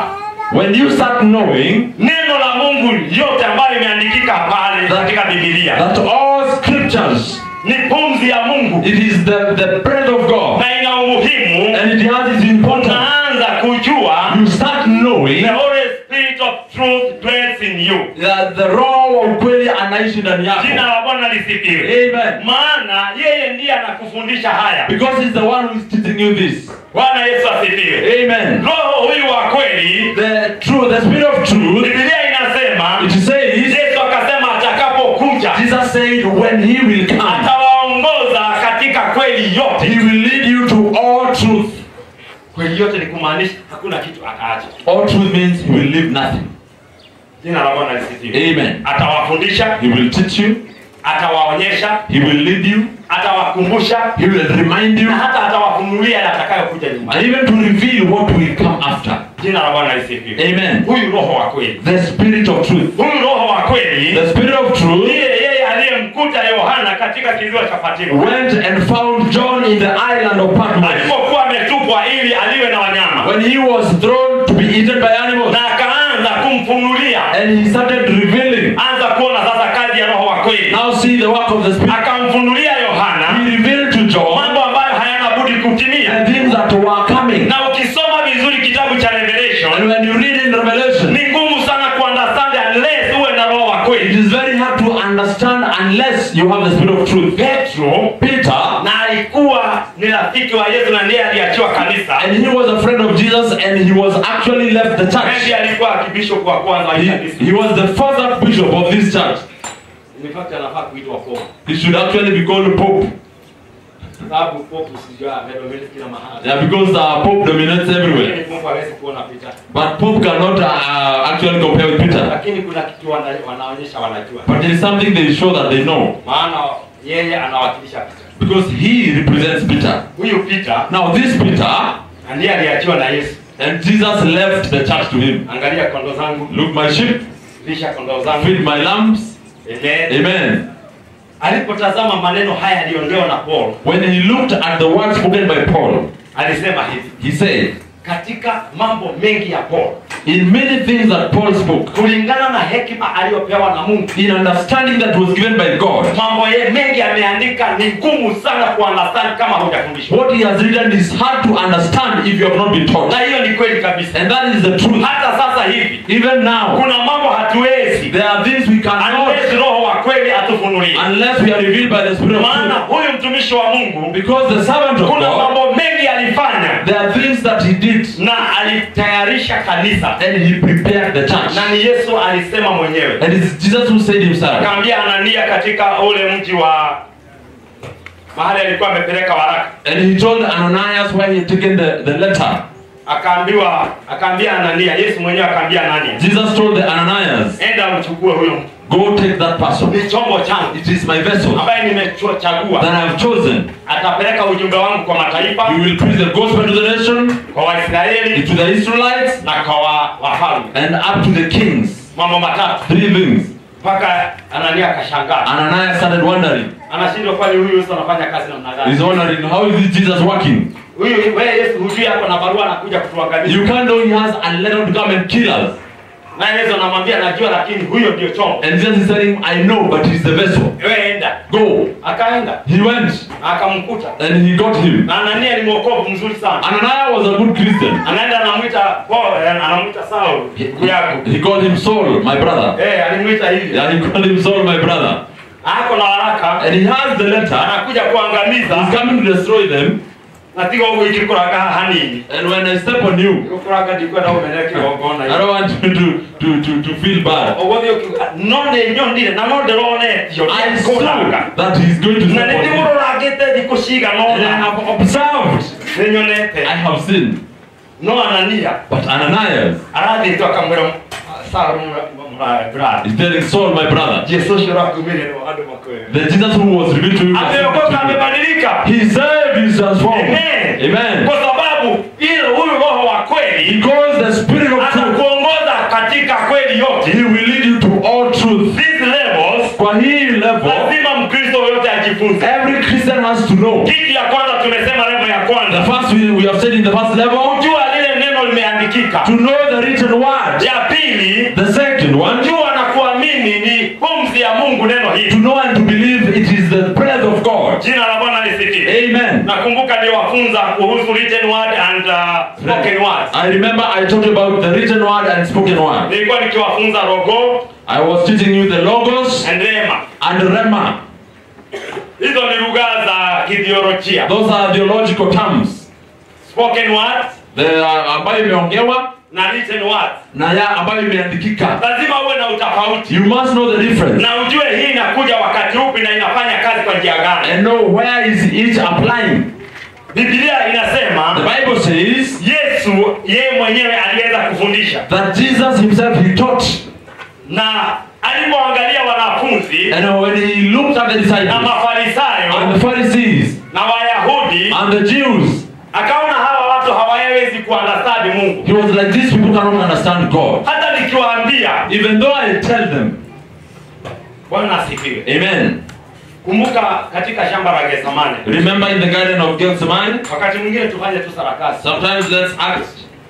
when you start knowing neno la Mungu yote ambayo imeandikika pale katika Biblia, that all scriptures, ni pumzi ya Mungu, it is the, the breath of God, na ina umuhimu, and it has its importance. unaanza kujua You start knowing the Holy Spirit of truth dwells in you. that the roho wa ukweli anaishi ndani yako. Jina la Bwana lisifiwe. Amen. Maana yeye ndiye anakufundisha haya. Because he's the one who is teaching you this. Bwana Yesu asifiwe. Amen. Roho huyu wa kweli, The truth, the spirit of truth, Biblia inasema, it says, Yesu akasema atakapokuja Jesus said when he will come, atawaongoza katika kweli yote. he will lead you to all truth. Kweli yote ni kumaanisha hakuna kitu ataacha. All truth means he will leave nothing. Jina la Bwana lisifiwe. Amen. Atawafundisha, He will teach you, atawaonyesha, he will lead you, atawakumbusha, he will remind you, na hata atawafunulia yatakayokuja nyuma. and even to reveal what will come after. Jina la Bwana lisifiwe. Amen. Huyu roho wa kweli, The spirit of truth. huyu roho wa kweli The spirit of truth ndiye yeye aliyemkuta Yohana katika kiziwa cha Patmo. went and found John in the island of Patmos Alipokuwa ametupwa ili aliwe na wanyama, when he was thrown to be eaten by animals, na akaanza kumfunulia, and he started revealing. anza kuona sasa kazi ya roho wa kweli. Now see the work of the spirit. Akamfunulia Yohana He revealed to John mambo ambayo hayana budi kutimia. the things that were coming. Na ukisoma vizuri kitabu cha Revelation, And when you read in Revelation, ni ngumu sana kuunderstand unless uwe na roho wa it kweli. is very hard to understand unless you have the spirit of truth. Petro, Peter, na alikuwa ni rafiki wa Yesu na ndiye aliachiwa kanisa. and he was a friend of Jesus, and he was actually left the church. Ndiye alikuwa akibishop wa kwanza wa He, kanisa. he was the first archbishop of this church. In fact anafaa kuitwa pope. He should actually be called Pope. Sababu pope sijua amedominate kila mahali. Yeah, because uh, Pope dominates everywhere. Lakini Mungu hawezi kuona picha. But Pope cannot uh, actually compare with Peter. Lakini kuna kitu wana, wanaonyesha wanajua. But there is something they show that they know. Maana yeye anawakilisha picha. Because he represents Peter. Huyu Peter Now this Peter, ndiye aliachiwa na Yesu. and Jesus left the church to him. Angalia kondoo zangu, Look, my sheep, lisha kondoo zangu. feed my lambs. Amen. Amen. Alipotazama maneno haya yaliongewa na Paul, When he looked at the words spoken by Paul, alisema hivi, he said, katika mambo mengi ya Paul, in many things that Paul spoke, kulingana na hekima aliyopewa na Mungu, in understanding that was given by God, mambo ye mengi ameandika ni ngumu sana kuunderstand kama hujafundishwa. what he has written is hard to understand if you have not been taught. Na hiyo ni kweli kabisa. And that is the truth. Hata sasa hivi Even now, kuna mambo hatuwezi there are things we cannot unless roho wa kweli atufunulie. unless we are revealed by the Spirit of Maana truth. huyu mtumishi wa Mungu Because the servant of kuna God, mambo mengi alifanya there are things that he did, na alitayarisha kanisa, and he prepared the church. na ni Yesu alisema mwenyewe. And it is Jesus who said himself. Akaambia Anania katika ule mji wa mahali alikuwa amepeleka waraka, And he told Ananias where he had taken the, the letter. akaambiwa akaambia Anania, Yesu mwenyewe akaambia Anania, Jesus told the Ananias, enda umchukue huyo mtu, go take that person. ni chombo changu It is my vessel ambaye nimechagua, that I have chosen. atapeleka ujumbe wangu kwa mataifa, You will preach the gospel to the nation, kwa Waisraeli to the Israelites, na kwa wa- wafalme. and up to the kings. Mambo matatu. Three things. Mpaka Anania akashangaa, Ananias started wondering. anashindwa kwani huyu Yesu anafanya kazi namna gani? He's wondering, how is this Jesus working? Huyu wewe Yesu hujui hapo na barua anakuja kutuangamiza. You can't know he has a letter to come and kill us. Na Yesu anamwambia najua, lakini huyo ndio chombo. And Jesus is telling him, I know, but he's the vessel. Wewe enda. Go. Akaenda. He went, Akamkuta. and he got him. Na Anania ni mwokovu mzuri sana. Ananias was a good Christian. Anaenda anamuita Paul, anamuita Saul, ndugu yako. He called him Saul, my brother. Eh, alimuita hivi. Yeah, he called him Saul, my brother. Ako na haraka. And he has the letter. Anakuja kuangamiza. He's coming to destroy them. Na tigo huko ikikoraga hanini. And when I step on you, Ikikoraga dikwenda umeleki ogona I hiyo. don't want you to, to, to, to feel bad. Ogobyo none nyondire na node rone yo. I saw that he's going to Na step on ndi you. murora gete dikushiga And I nona. have observed, Nenyonete. I have seen. No Anania. But Ananias Arathi to akamwira Saul brother. is telling Saul, my brother, Yesu shura kumire no ando makwe. the Jesus who was revealed to you. Ameokoka, amebadilika. He saved, he's transformed. Amen. Amen. Kwa sababu ile huyu roho wa kweli Because the Spirit of truth, atakuongoza katika kweli yote. he will lead you to all truth. These levels Kwa hii level, lazima Mkristo yote ajifunze. every Christian has to know. Kitu ya kwanza tumesema level ya The kwanza. first we, we have said in the first level, Kujua lile neno limeandikika. To know the written word. Ya pili, The second one. kujua na kuamini ni pumzi ya Mungu neno To hili. know and to believe it is the breath of God. Jina la Bwana lisifiwe. Amen. Nakumbuka niliwafunza kuhusu written word and uh, spoken word. I remember I talked about the written word and spoken word. Nilikuwa nikiwafunza rogo I was teaching you the logos and rema. and rema. Hizo ni lugha za kitheolojia. Those are theological terms. Spoken word The uh, ambayo imeongewa na written word. na ya ambayo imeandikika. Lazima uwe na utofauti. You must know the difference Na ujue hii inakuja wakati upi na inafanya kazi kwa njia gani. and know where is each applying. Biblia The inasema Bible says Yesu yeye mwenyewe aliweza kufundisha. that Jesus himself he taught, Na alipoangalia wanafunzi and when he looked at the na disciples Mafarisayo and the Pharisees na Wayahudi, and the Jews, akaona hawa watu hawawezi kuunderstand Mungu. he was like, these people cannot understand God. Hata nikiwaambia, Even though I tell them, Bwana asifiwe. amen. Kumbuka katika shamba la Getsemane. Remember in the garden of Gethsemane, Wakati mwingine tufanye tu sarakasi. sometimes let's act.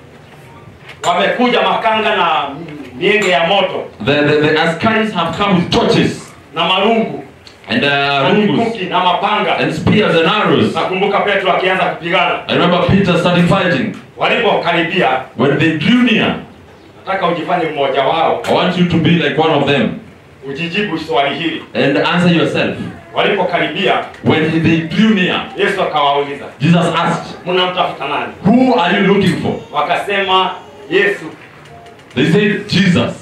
Wamekuja makanga na mienge ya moto The, the, the askaris have come with torches na marungu and uh, na rungus mikuki na mapanga. and spears and arrows. Nakumbuka Petro akianza kupigana. I remember Peter started fighting. Walipokaribia, When they drew near, nataka ujifanye mmoja wao, I want you to be like one of them ujijibu swali hili. and answer yourself. Walipokaribia, When they drew near, Yesu akawauliza, Jesus asked, mnamtafuta nani? who are you looking for? Wakasema Yesu. They said, Jesus.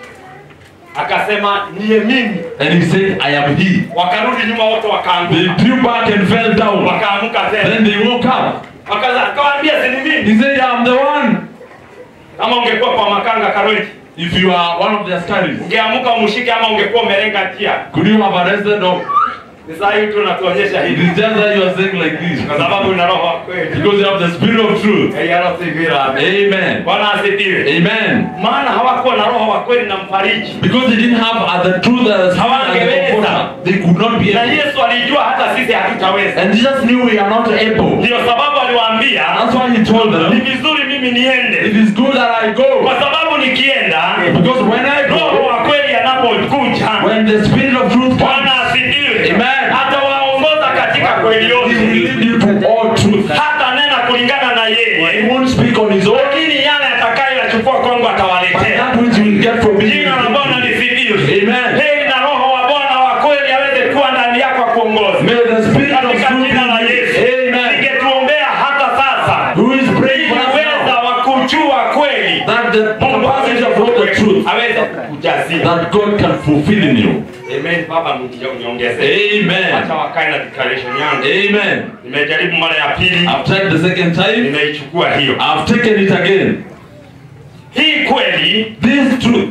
Akasema niye mimi. And he said, I am he. Wakarudi nyuma wote They wakaanguka. drew back and fell down. Wakaamka tena. Then they woke up. Wakaza akawaambia si ni mimi. He said, I'm the one. Kama ungekuwa kwa makanga Karoli, If you are one of the askaris, ungeamuka umshike ama ungekuwa umelenga tia. could you have arrested or? Ni saa hii tu natuonyesha It hivi. is just that you are saying like this. Kwa sababu una roho wa kweli. Because you have the spirit of truth. Eh, yana sigira. Amen. Bwana asifiwe. Amen. Maana hawakuwa na roho wa kweli na mfariji. Because they didn't have uh, the truth as the comforter. They could not be Na able. Yesu alijua hata sisi hatutaweza. And Jesus knew we are not able. Ndio sababu aliwaambia, That's why he told ni them, vizuri mimi it niende. is good that I go. Kwa sababu nikienda, Because when I roho go, wa kweli anapokuja, when the spirit of truth Bwana comes, asifiwe. Amen. Atawaongoza katika kweli he will yote. lead you to all truth. Hata nena kulingana na He yeye. won't speak on his own, Lakini yale atakayoyachukua kwangu but atawaletea. that which will get from me. Jina la Bwana lisifiwe. Amen. Heri na roho wa Bwana wa kweli aweze kuwa ndani yako akuongoze. May the spirit of Katika truth jina la be Yesu. Amen. Ningetuombea hata sasa. Who is praying for us Uweza now? wa kujua kweli. That the capacity of the truth aweze kukujazia. that God can fulfill in you. Amen. Baba uniongeze. Amen. Acha wakae na declaration yangu. Amen. Nimejaribu mara ya pili. I've tried the second time. Nimeichukua hiyo. I've taken it again. Hii kweli This truth,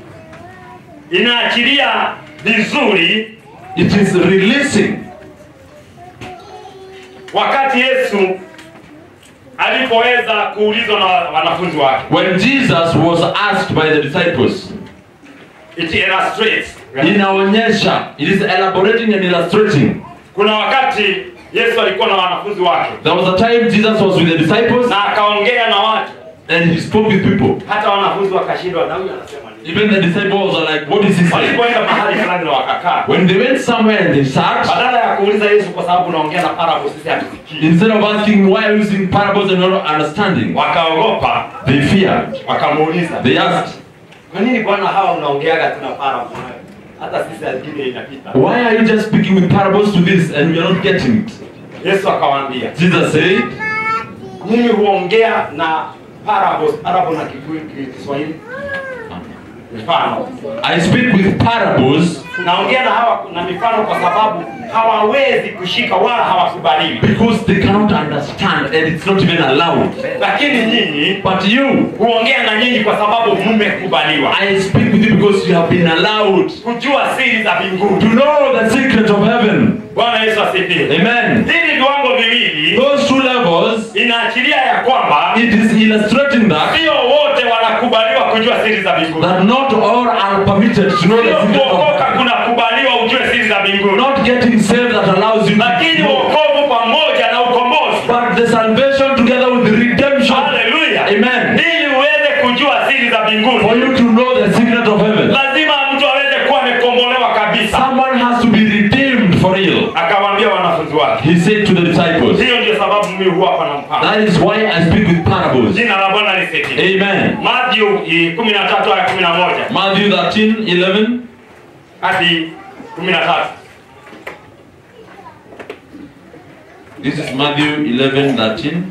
inaachilia vizuri it is releasing. wakati Yesu alipoweza kuulizwa na wanafunzi wake. When Jesus was asked by the disciples, It illustrates. inaonyesha, it is elaborating and illustrating. Kuna wakati Yesu alikuwa na wanafunzi wake There was a time Jesus was with the disciples na akaongea na watu, and he spoke with people. hata wanafunzi wakashindwa na huyu anasema nini. Even the disciples are like, what is he saying? Walipoenda mahali fulani na wakakaa, When they went somewhere and they sat, badala ya kuuliza Yesu kwa sababu unaongea na parables sisi hatusikii, instead of asking why are you using parables and not understanding, wakaogopa, they feared. wakamuuliza, They asked, kwa nini Bwana hawa unaongeaga tuna parables? Hata sisi hazingine inapita. why are you just speaking with parables to this and we are not getting it? Yesu akawaambia, Jesus said, mimi huongea na parables, parables na Kiswahili mifano. I speak with parables Naongea na hawa na mifano kwa sababu hawawezi kushika wala hawakubaliwi. because they cannot understand and it's not even allowed. Lakini nyinyi But you, huongea na nyinyi kwa sababu mmekubaliwa. I speak with you because you have been allowed Kujua siri za to mbinguni. know the secret of heaven. Bwana Yesu asifiwe. Amen. Hivi viwango viwili Those two levels, inaachilia ya kwamba it is illustrating that sio wote wanakubaliwa kujua siri za mbinguni. that not all are permitted to know the Sio secret of kuokoka heaven. kunakubaliwa ujue siri za mbinguni. Not getting saved that allows you to Lakini know. wokovu pamoja na ukombozi. But the salvation together with the redemption. Hallelujah. Amen. Ili uweze kujua siri za mbinguni, For you to know the secret of heaven, lazima mtu aweze kuwa amekombolewa kabisa. someone has to be redeemed for real. Akawaambia wanafunzi wake. He said to the disciples. Hiyo ndio sababu mimi huwa hapa na mfano. That is why I speak with parables. Jina la Bwana lisifiwe. Amen. Matthew kumi na tatu aya kumi na moja. Matthew thirteen, eleven. Hadi kumi na tatu. This is Matthew eleven, thirteen.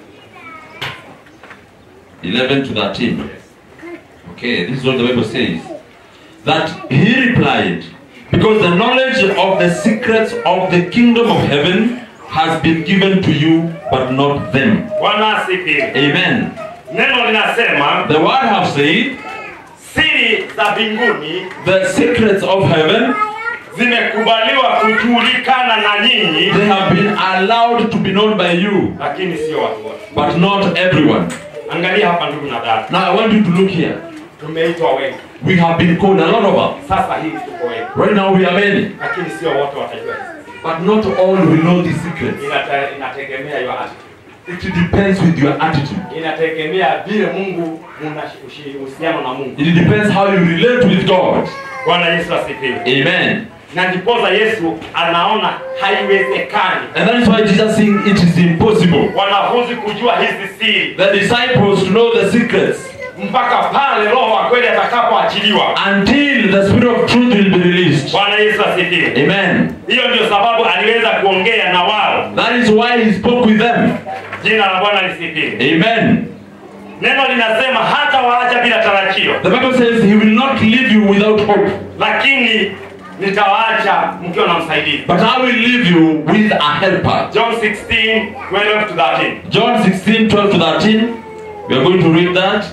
eleven to thirteen. Okay, this is what the Bible says. That he replied, because the knowledge of the secrets of the kingdom of heaven has been given to you, but not them. Bwana asifiwe. Amen. Neno linasema The word have said, siri za mbinguni the secrets of heaven, zimekubaliwa kujulikana na nyinyi, they have been allowed to be known by you, lakini sio watu wote. but not everyone. Angalia hapa ndugu na dada. Now I want you to look here. Tumeitwa wengi. We have been called, a lot of us. Sasa hivi tuko wengi. Right now we are many, Lakini sio wote watajua. but not all will know the secrets. Inata, inategemea your attitude. It depends with your attitude. Inategemea vile Mungu mna uhusiano na Mungu. It depends how you relate with God. Bwana Yesu asifiwe. Amen. Na ndiposa Yesu anaona haiwezekani And that is why Jesus saying it is impossible. wanafunzi kujua hizi siri The disciples to know the secrets mpaka pale Roho wa kweli atakapoachiliwa. until the Spirit of truth will be released. Bwana Yesu asifiwe. Amen. Hiyo ndio sababu aliweza kuongea na wao. That is why he spoke with them. Jina la Bwana lisifiwe. Amen. Neno linasema hata waacha bila tarajio, The Bible says he will not leave you without hope, lakini nitawaacha mkiwa na msaidizi. but I will leave you with a helper. John sixteen, twelve to thirteen. John sixteen, twelve to thirteen. We are going to read that.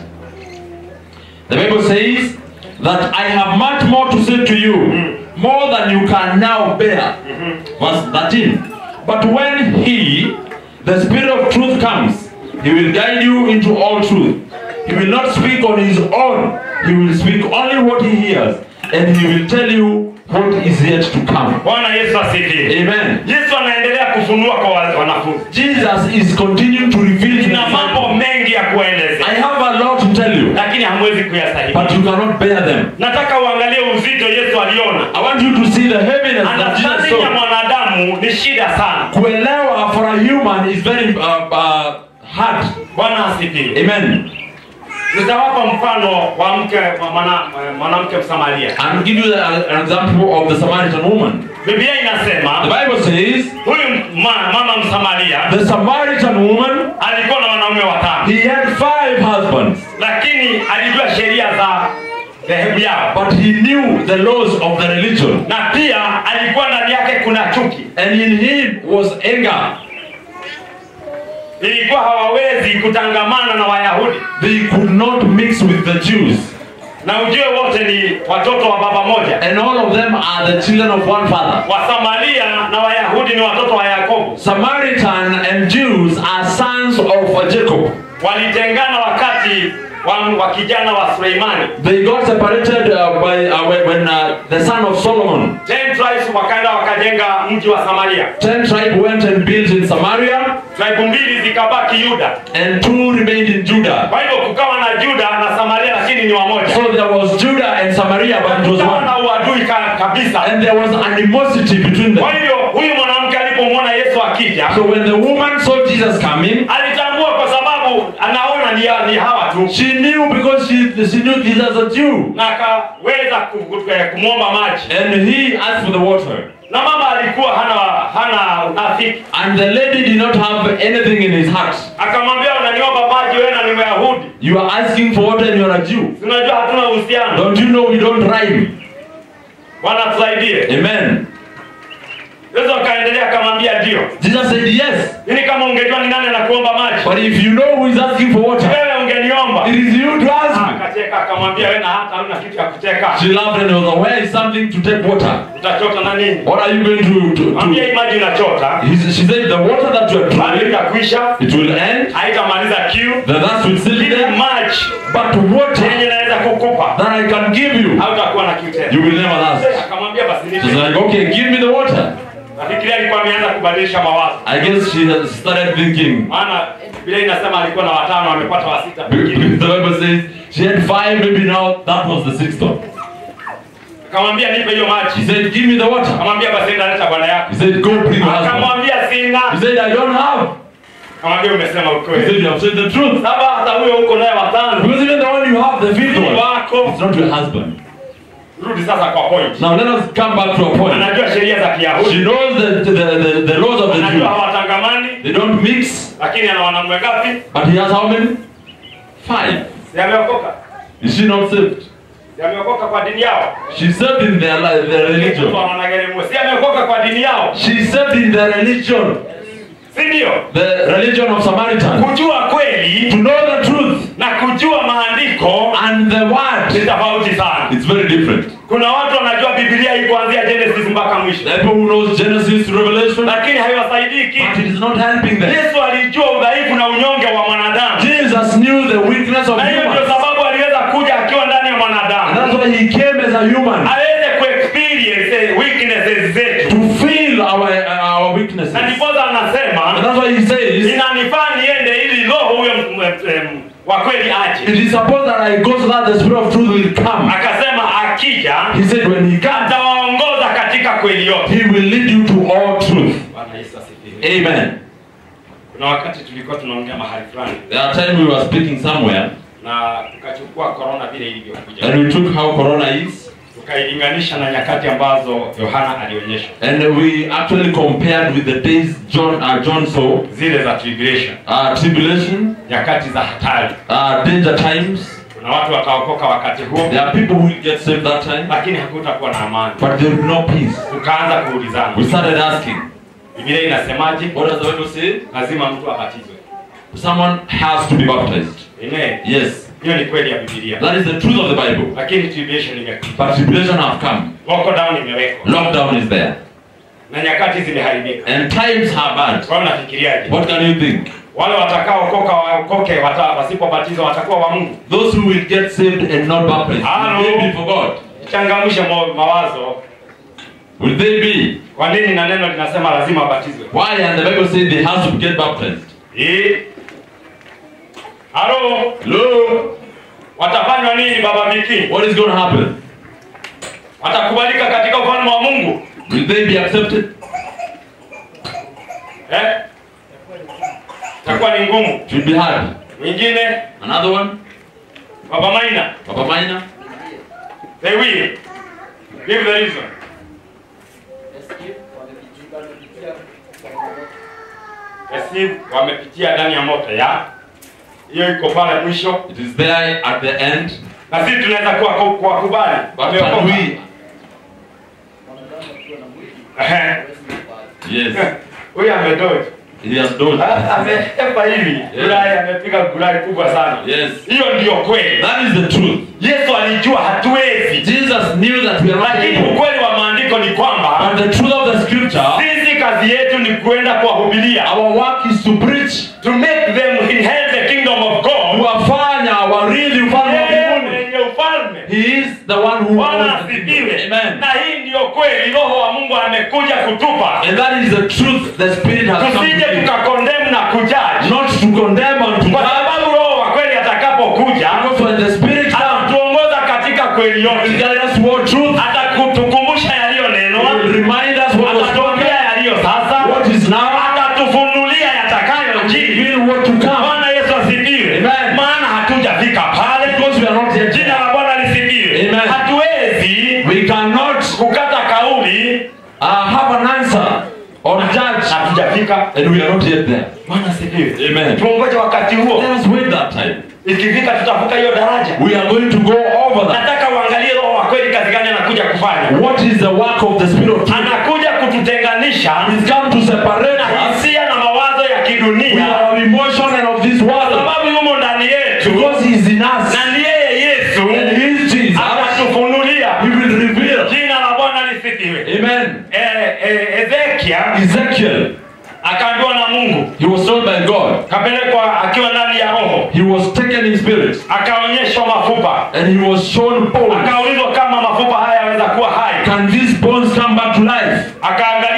The Bible says that I have much more to say to you, mm. more than you can now bear. Mm-hmm. Verse thirteen. But when he, the Spirit of truth comes, he will guide you into all truth. He will not speak on his own. He will speak only what he hears, and he will tell you what is yet to come. Bwana Yesu asifiwe. Amen. Yesu anaendelea kufunua kwa wanafunzi. Jesus is continuing to reveal to Na mambo them. mengi ya kueleza, I have a lot to tell you, lakini hamwezi kuyastahili. but you cannot bear them. Nataka uangalie uzito Yesu aliona. I want you to see the heaviness that Jesus Understanding ya saw. mwanadamu ni shida sana. Kuelewa for a human is very uh, uh, hard. Bwana asifiwe. Amen. Nitawapa mfano wa mke mwana- mwanamke Msamaria. I'll give you a- an example of the Samaritan woman. Biblia The inasema Bible says huyu ma, mama Msamaria the Samaritan woman, alikuwa na wanaume watano, he had five husbands, lakini alijua sheria za dhehebu yao, but he knew the laws of the religion, na pia alikuwa ndani yake kuna chuki. and in him was anger. Ilikuwa hawawezi kutangamana na Wayahudi, They could not mix with the Jews, na ujue wote ni watoto wa baba moja. and all of them are the children of one father. Wasamaria na Wayahudi ni watoto wa Yakobo. Samaritan and Jews are sons of Jacob. Walitengana wakati wa, wa kijana wa Suleimani. They got separated uh, by uh, when when, uh, the son of Solomon. Ten tribes wakaenda wakajenga mji wa Samaria. Ten tribes went and built in Samaria, Tribe mbili zikabaki Yuda. and two remained in Judah. Kwa hivyo kukawa na Juda na Samaria, lakini ni wamoja. So there was Judah and Samaria, but it was Kukawa one. na uadui ka- kabisa. And there was animosity between them. Kwa hivyo huyu mwanamke alipomwona Yesu akija, So when the woman saw Jesus coming, alitambua kwa sababu anaona ni, ni hawa tu, she knew because she, she knew Jesus as a Jew. na akaweza ku- ku- eh, kumwomba maji. And he asked for the water. Na mama alikuwa hana hana unafiki. And the lady did not have anything in his heart. Akamwambia, unaniomba maji wewe na ni Myahudi? You are asking for water and you are a Jew. Unajua hatuna uhusiano. Don't you know we don't rhyme? Bwana tusaidie. Amen. Yesu akaendelea akamwambia ndio. Jesus said yes. Yaani kama ungejua ni nani anakuomba maji, But if you know who is asking for water, wewe ungeniomba. it is you to ask me. Akacheka akamwambia, wewe na hata huna kitu ya kucheka. She laughed and was like, where is something to take water? Utachota na nini? What are you going to... to, Mwambie hii to? maji unachota, He, she said, the water that you are maji drinking, itakwisha, it will end. haitamaliza kiu. The thirst will still be Ile there. maji But water yenye naweza kukupa, that I can give you, hautakuwa na kiu tena. you will never thirst. Akamwambia basi She's nipe. like, okay, give me the water. Nafikiria alikuwa ameanza kubadilisha mawazo. I guess she has started thinking. Maana Biblia inasema alikuwa na watano amepata wa sita. The Bible says she had five, maybe now that was the sixth one. Akamwambia nipe hiyo maji. He said, give me the water. Akamwambia basi nenda leta bwana yako. He said, go bring your husband. Akamwambia sina. He said, I don't have. Akamwambia umesema He ukweli. said, you have said the truth. Saba hata huyo uko naye watano. Because even the one you have, the fifth one, wako. it's not your husband. Rudi sasa kwa point. Now let us come back to a point. Anajua sheria za Kiyahudi. She knows the, the, the, the laws of the Anajua Jews. hawatangamani. They don't mix. Lakini ana wanaume ngapi? But he has how many? Five. Si ameokoka. Is she not saved? Si ameokoka kwa dini yao. She served in their, li- their religion. Si ameokoka kwa dini yao. She served in their religion. Si ndio? The religion of Samaritans. Kujua kweli To know the truth na kujua maandiko and the ni word. tofauti sana. It's very different. Kuna watu wanajua Biblia hii kuanzia Genesis mpaka mwisho. The people who knows Genesis to Revelation, Lakini haiwasaidii but kitu. it is not helping them. Yesu alijua udhaifu na unyonge wa mwanadamu. Jesus knew the weakness of Na hiyo ndio humans. sababu aliweza kuja akiwa ndani ya And mwanadamu. that's why he came as a human. Aweze kuexperience weaknesses zetu. To feel our, our weaknesses. Na And ndiposa anasema that's why he says, inanifaa niende ili roho huyo m- m- wa kweli aje. it is supposed that I go so that the Spirit of truth will come. Akasema akija He said when he comes, atawaongoza katika kweli yote. he will lead you to all truth. Bwana Yesu asifiwe. Amen. Kuna wakati tulikuwa tunaongea mahali fulani There are times we were speaking somewhere na tukachukua corona vile ilivyokuja. and we took how corona is Tukailinganisha na nyakati ambazo Yohana alionyesha. and we actually compared with the days John uh, John saw, Zile za tribulation, uh, tribulation, nyakati za hatari. uh, danger times. Kuna watu wataokoka wakati huo, There are people who will get saved that time, lakini hakutakuwa na amani. but there will be no peace. Tukaanza kuulizana, We started asking, Biblia inasemaje? what does the Bible say? Lazima mtu abatizwe. Someone has to be baptized. Amen. Yes, Hiyo ni kweli ya Biblia. that is the truth of the Bible. Lakini tribulation imekuja. But tribulation have come. Lockdown imewekwa. Lockdown is there. Na nyakati zimeharibika. And times are bad. Kwa hiyo nafikiriaje? What can you think? Wale watakaookoka waokoke, wata, wasipobatizwa watakuwa wa Mungu. Those who will get saved and not baptized, will they be for God? Changamsha ma- mawazo. Will they be? Kwa nini na neno linasema lazima wabatizwe? Why? And the Bible says they have to get baptized. Eh? Halo, Hello? watafanywa nini baba Miki? What is going to happen? Watakubalika katika ufalme wa Mungu? Will they be accepted? Eh? Itakuwa ni ngumu. It will be hard. Mwingine, Another one? baba Maina, Papa Minor? they will. Give the reason. Esi wamepitia ndani ya moto ya. Hiyo iko pale mwisho. It is there at the end. Na sisi tunaweza kuwa kuwakubali. But can we? Ehe. Yes. Huyu amedoja. He has done. Amehepa hivi. Gulai amepiga gulai kubwa sana. Yes. Hiyo ndio kweli. That is the truth. Yesu alijua hatuwezi. Jesus knew that we are not Lakini able. ukweli wa maandiko ni kwamba But the truth of the scripture, sisi kazi yetu ni kwenda kuwahubiria. our work is to preach, To make them inherit the kingdom of God. kuwafanya warithi ufalme wa Yeye mbinguni. mwenye ufalme. He is the one who Bwana owns the kingdom. asifiwe. Amen. Na hii ndio kweli Roho wa Mungu amekuja kutupa. And that is the truth the Spirit has come to Tusije give. tukakondem na kujaji. Not to condemn and to Kwa judge. sababu Roho wa kweli atakapokuja Because when the Spirit comes, atatuongoza katika kweli He will yote. guide us toward truth. Atakutukumbusha yaliyonenwa. He will remind us what was Atatuambia spoken, yaliyo sasa. what is now, Atatufunulia yatakayojiri. reveal what to come. Bwana Yesu asifiwe. Amen. Maana hatujafika pale. Because we are not yet Jina there. la Bwana lisifiwe. Amen. Hatuwezi We cannot kukata kauli uh, have an answer or judge, hatujafika. and we are not yet there. Bwana asifiwe. Amen. Tuongoje wakati huo. Let us wait that time. Ikifika tutavuka hiyo daraja. We are going to go over that. Nataka uangalie Roho wa kweli kazi gani anakuja kufanya. What is the work of the Spirit of truth? Anakuja kututenganisha He's come to separate na us hisia na mawazo ya with kidunia. our emotion and of this Kwa world. sababu yumo ndani yetu. Because He is in us. Na ni yeye Yesu And He is Jesus. atatufunulia. He will reveal. Jina la Bwana lisifiwe. Amen. Eh, eh, Ezekia Ezekiel, akaambiwa na Mungu, he was told by God. kapelekwa akiwa ndani ya roho, He was taken in spirit. akaonyeshwa mafupa, And he was shown bones. akaulizwa kama mafupa haya yaweza kuwa hai. Can these bones come back to life? Akaangalia akamwambia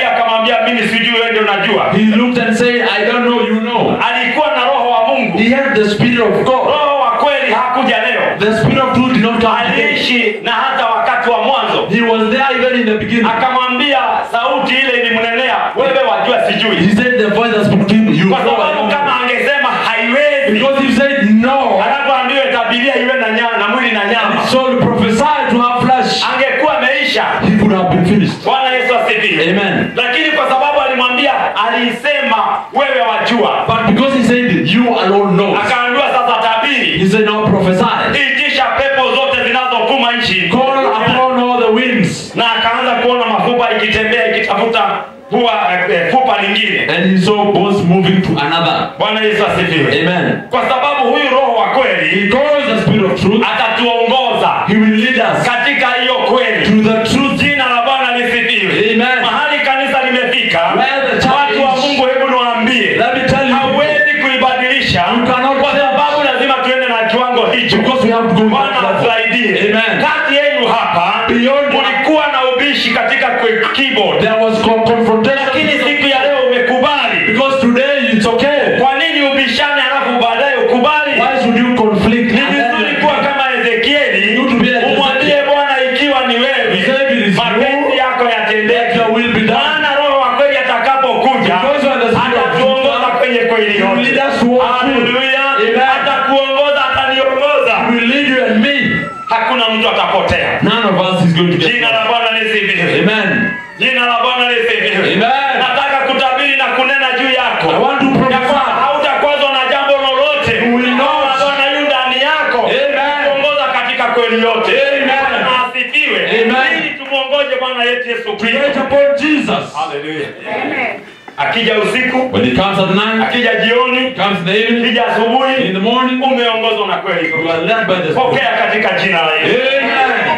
akamwambia mimi sijui, wewe ndio unajua. He looked and said, I don't know, you know. Alikuwa na roho wa Mungu. He had the Spirit of God. Roho wa kweli hakuja leo. The Spirit of truth did not come today. Aliishi na hata wakati wa mwanzo. He was there even in the beginning. Akamwambia sauti ile ilimnenea, wewe wajua sijui. He said the voice that spoke to him, you Kwa know. sababu kama angesema haiwezi, Because he said no, alafu ambiwe tabiria iwe na nyama na mwili na nyama, so prophesied to have flesh, angekuwa ameisha. he could have been finished. Bwana Yesu asifiwe. Amen. Lakini kwa sababu alimwambia, alisema wewe wajua. But because he said you alone know, Akaambiwa sasa tabiri. he said now prophesy. Itisha pepo zote zinazovuma nchi. Call upon all the winds. Na akaanza kuona mafupa ikitembea ikitafuta huwa eh, fupa lingine. And he saw bones moving to another. Bwana Yesu asifiwe. Amen. Kwa sababu huyu roho wa kweli, He calls the Spirit of truth. atatuongoza He will lead us katika hiyo kweli. to the truth. Jina la Bwana lisifiwe. Amen. Mahali kanisa limefika, Where the church watu wa is. Mungu, hebu niwaambie, Let me tell you, hauwezi kuibadilisha You cannot kwa sababu lazima tuende na kiwango hicho. because we have to go to Bwana that level. atusaidie. Amen. Kati yenu hapa Beyond mlikuwa na ubishi katika kwe- keyboard, there was con- confrontation. lakini siku ya leo umekubali. Because today it's okay. Kwa nini ubishane halafu baadaye ukubali? Why should you conflict? Ni And then- vizuri kuwa kama Ezekieli, You to be like umwambie Bwana, ikiwa ni wewe, Say it is mapenzi you, yako yatendeke. your will be done. Maana roho wa kweli atakapokuja, Because when the Spirit of atatuongoza truth kwenye kweli He will yote. lead us towards truth. Haleluya. Amen. Atakuongoza, ataniongoza. He will lead you and me. Hakuna mtu atapotea. None of us is going to get Jina la lost. Bwana lisifiwe. Amen. Jina la Bwana lisifiwe. Amen. Nataka kutabiri na kunena juu yako. I want to Ya kwamba prophesy. hautakwazwa na jambo lolote. You will not. Roho wa Bwana yu ndani yako. Amen. Kuongoza katika kweli yote. Amen. Bwana asifiwe. Amen. Ili tumuongoje Bwana yetu Yesu Wait Kristo. upon Jesus. Haleluya. Akija usiku, When he comes at night, akija jioni, comes in the evening, akija in asubuhi, the morning, umeongozwa na kweli. you are led by the Spirit. Pokea katika jina la Yesu. Amen.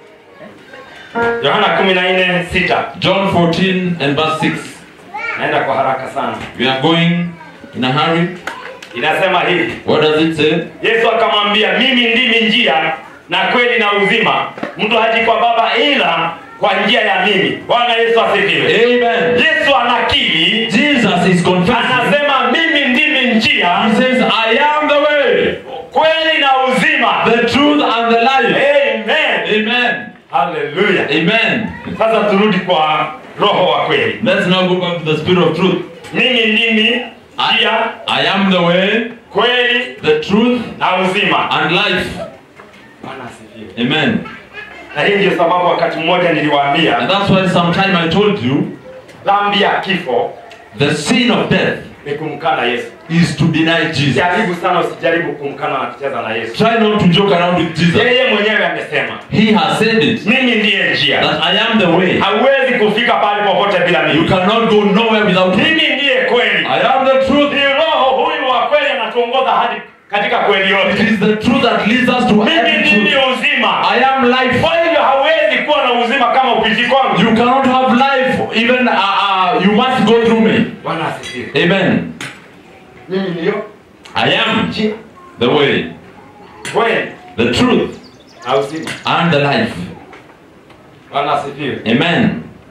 Yohana kumi na nne sita. John fourteen and verse six. Naenda kwa haraka sana. We are going in a hurry. Inasema hivi. What does it say? Yesu akamwambia, mimi ndimi njia na kweli na uzima. Mtu haji kwa Baba ila kwa njia ya mimi. Bwana Yesu asifiwe. Amen. Yesu anakiri, Jesus is confessing. anasema mimi ndimi njia, He says, I am the way, kweli na uzima. the truth and the life. Amen. Amen. Hallelujah. Amen. Sasa turudi kwa roho wa kweli. Let's now go back to the Spirit of truth. Mimi ndimi njia, I am the way, kweli the truth na uzima. and life. Bwana asifiwe. Amen. Na hii ndio sababu wakati mmoja niliwaambia, And that's why sometime I told you, dhambi ya kifo the sin of death ni kumkana Yesu. is to deny Jesus. Jaribu sana usijaribu kumkana na kucheza na Yesu. Try not to joke around with Jesus. Yeye mwenyewe amesema, He has said it, mimi ndiye njia. that I am the way. Hauwezi kufika pale popote bila You mimi. cannot go nowhere without me. Mimi ndiye kweli. I am the truth. Ni roho huyu wa kweli anatuongoza hadi katika kweli It yote. is the truth that leads us to Mimi every ndimi truth. uzima. I am life. Kwa hivyo hauwezi kuwa na uzima kama upiti kwangu. You cannot have life, even uh, uh, you must go through me. Bwana asifiwe. Amen. Mimi ndio I am the way, kweli the truth, na uzima. and the life. Bwana asifiwe. Amen.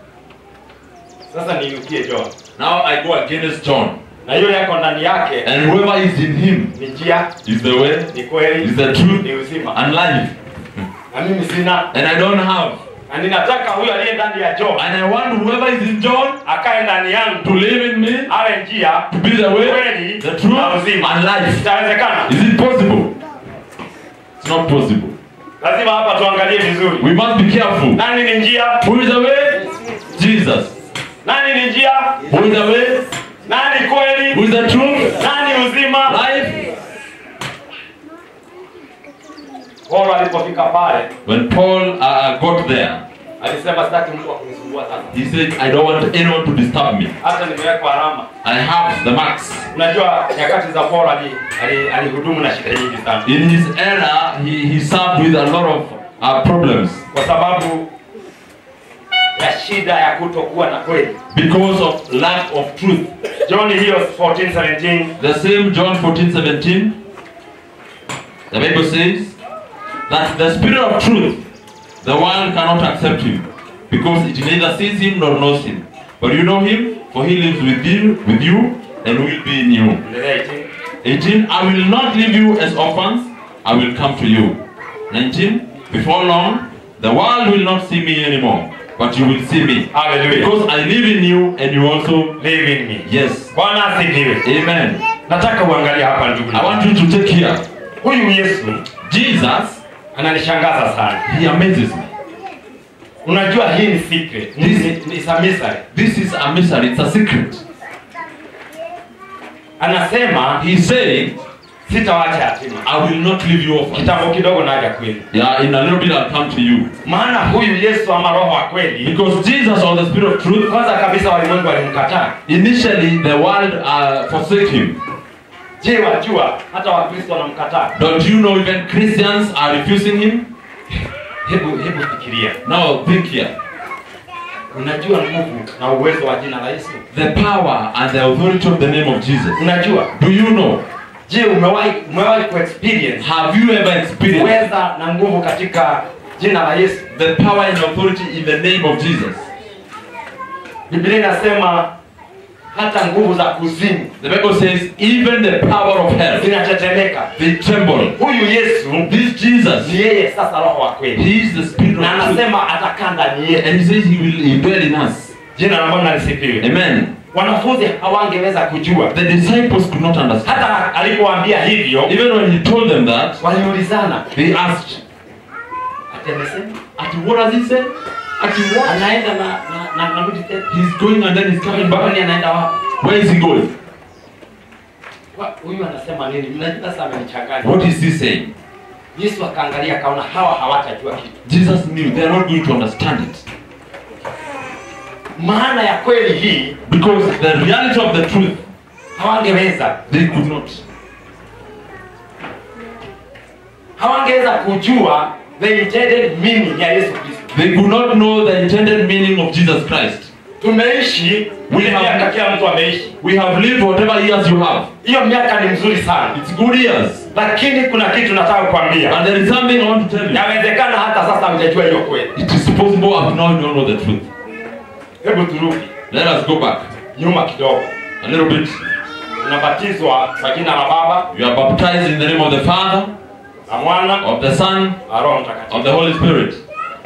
Sasa niukie John. Now I go against John. Na yule yako ndani yake And whoever is in him ni njia, is the way, ni kweli, is the truth, ni uzima. and life. Na mimi sina. And I don't have. Na ninataka huyu aliye ndani ya John And I want whoever is in John akae ndani yangu, to live in me, awe njia, to be the way, kweli the na truth, uzima. and life. Itawezekana? Is it possible? It's not possible. Lazima hapa tuangalie vizuri. We must be careful. Nani ni njia? Who is the way? Jesus. Nani ni njia? Who is the way? Nani kweli? Who is the truth? Nani uzima? Life. Paulo alipofika pale, When Paul uh, got there, alisema sitaki mtu wa kunisumbua sasa. he said, I don't want anyone to disturb me. Hata nimewekwa alama. I have the marks. Unajua nyakati za Paulo ali ali- alihudumu na shida nyingi sana. In his era, he, he served with a lot of uh, problems Kwa sababu ya shida ya kutokuwa na kweli. because of lack of truth. John hiyo fourteen seventeen, The same John fourteen seventeen, the Bible says that the Spirit of truth, the world cannot accept him because it neither sees him nor knows him. But you know him, For he lives with you, with you and will be in you. eighteen. I will not leave you as orphans. I will come to you. nineteen. Before long, the world will not see me anymore, but you will see me. Hallelujah. Because I live in you and you also Live in me. Yes. Bwana asifiwe. Amen. Nataka uangalie hapa ndugu. I want you to take here. Huyu Yesu Jesus, ananishangaza sana. he amazes me. Unajua hii ni secret. Ni ni a mystery. This is a mystery. It's a secret. Anasema He's saying, sitawaacha yatima. I will not leave you orphans. Kitambo kidogo naja kwenu. Yeah, in a little bit I'll come to you. Maana huyu Yesu ama roho wa kweli, Because Jesus or the Spirit of truth, kwanza kabisa walimwengu walimkataa. initially the world uh, forsake him. Je, wajua hata Wakristo wanamkataa? Don't you know even Christians are refusing him? Hebu hebu fikiria. Now think here. Unajua nguvu na uwezo wa jina la Yesu? The power and the authority of the name of Jesus. Unajua? Do you know? Je, umewahi umewahi ku experience Have you ever experienced uweza na nguvu katika jina la Yesu? the power and authority in the name of Jesus? Biblia inasema hata nguvu za kuzimu The Bible says even the power of hell, zinatetemeka. they tremble. Huyu Yesu This Jesus, ni yeye sasa roho wa kweli. he is the Spirit Na of truth. anasema atakaa ndani yetu. And he says he will indwell in us. Jina la Bwana lisifiwe. Amen. Wanafunzi hawangeweza kujua. The disciples could not understand. Hata alipowaambia hivyo, Even when he told them that, waliulizana, they asked, ati amesema Ati what does he say? Ati what? anaenda na na na narudi tena. He's going and then he's coming back. Kwani anaenda wapi? Where is he going? Wa- Huyu anasema nini? Mnajua sasa amenichanganya. What is he saying? Yesu akaangalia akaona hawa hawatajua kitu. Jesus knew they are not going to understand it. Maana ya kweli hii Because the reality of the truth, hawangeweza. they could not. Hawangeweza kujua the intended meaning ya Yesu Kristo. They could not know the intended meaning of Jesus Christ. Tumeishi We ile have- miaka kila mtu ameishi. We have lived whatever years you have. Hiyo miaka ni mzuri sana. It's good years. Lakini kuna kitu nataka kukwambia. But there is something I want to tell you. Yawezekana hata sasa hujajua hiyo kweli. It is possible up to now you don't know the truth. Hebu turudi Let us go back nyuma kidogo. a little bit. Unabatizwa kwa jina la Baba, You are baptized in the name of the Father, la Mwana, of the Son, na Roho of Mtakatifu. the Holy Spirit.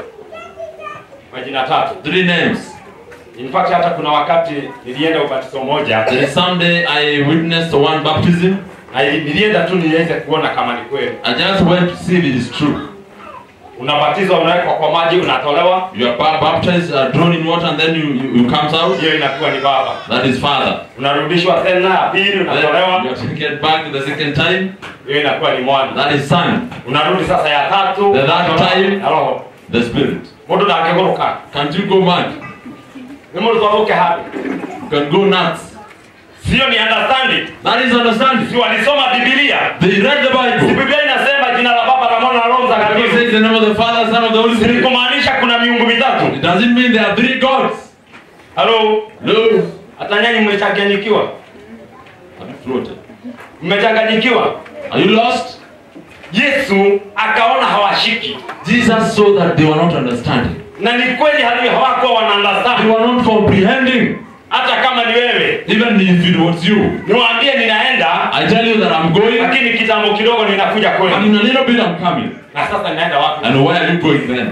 Majina tatu. Three names. In fact hata kuna wakati nilienda ubatizo moja. There is someday I witnessed one baptism. Na nilienda tu niweze kuona kama ni kweli. I just went to see if it is true. Unabatizwa, unawekwa kwa maji, unatolewa. You are ba- baptized, uh, drawn in water, and then you, you, you comes out. Hiyo inakuwa ni Baba. That is Father. Unarudishwa tena ya pili, Then unatolewa. you are taken back the second time. Hiyo inakuwa ni Mwana. That is Son. Unarudi sasa ya tatu, The third unatolewa time. na Roho. The Spirit. Mundu na akiguruka. Can't you go mad? Ni mundu twavuke hapi. You can go nuts. Sio ni understanding. That is understanding. Si walisoma Biblia. They read the Si Bible. Biblia inasema jina la Baba na Mwana na Roho The Bible Mtakatifu. says the name of the Father, Son, of the Holy Si Spirit. kumaanisha kuna miungu mitatu. It doesn't mean there are three gods. Halo. No. Hata nyinyi mmechanganyikiwa. Have you floated? Mmechanganyikiwa. Are you lost? Yesu akaona hawashiki. Jesus saw that they were not understanding. Na ni kweli hali hawakuwa wana They understand. were not comprehending. Hata kama ni wewe. Even if it was you. Niwaambie ninaenda, I tell you that I'm going, lakini kitambo kidogo ninakuja and kwenu. in a little bit I'm coming. Na sasa ninaenda wapi? And where are you going then?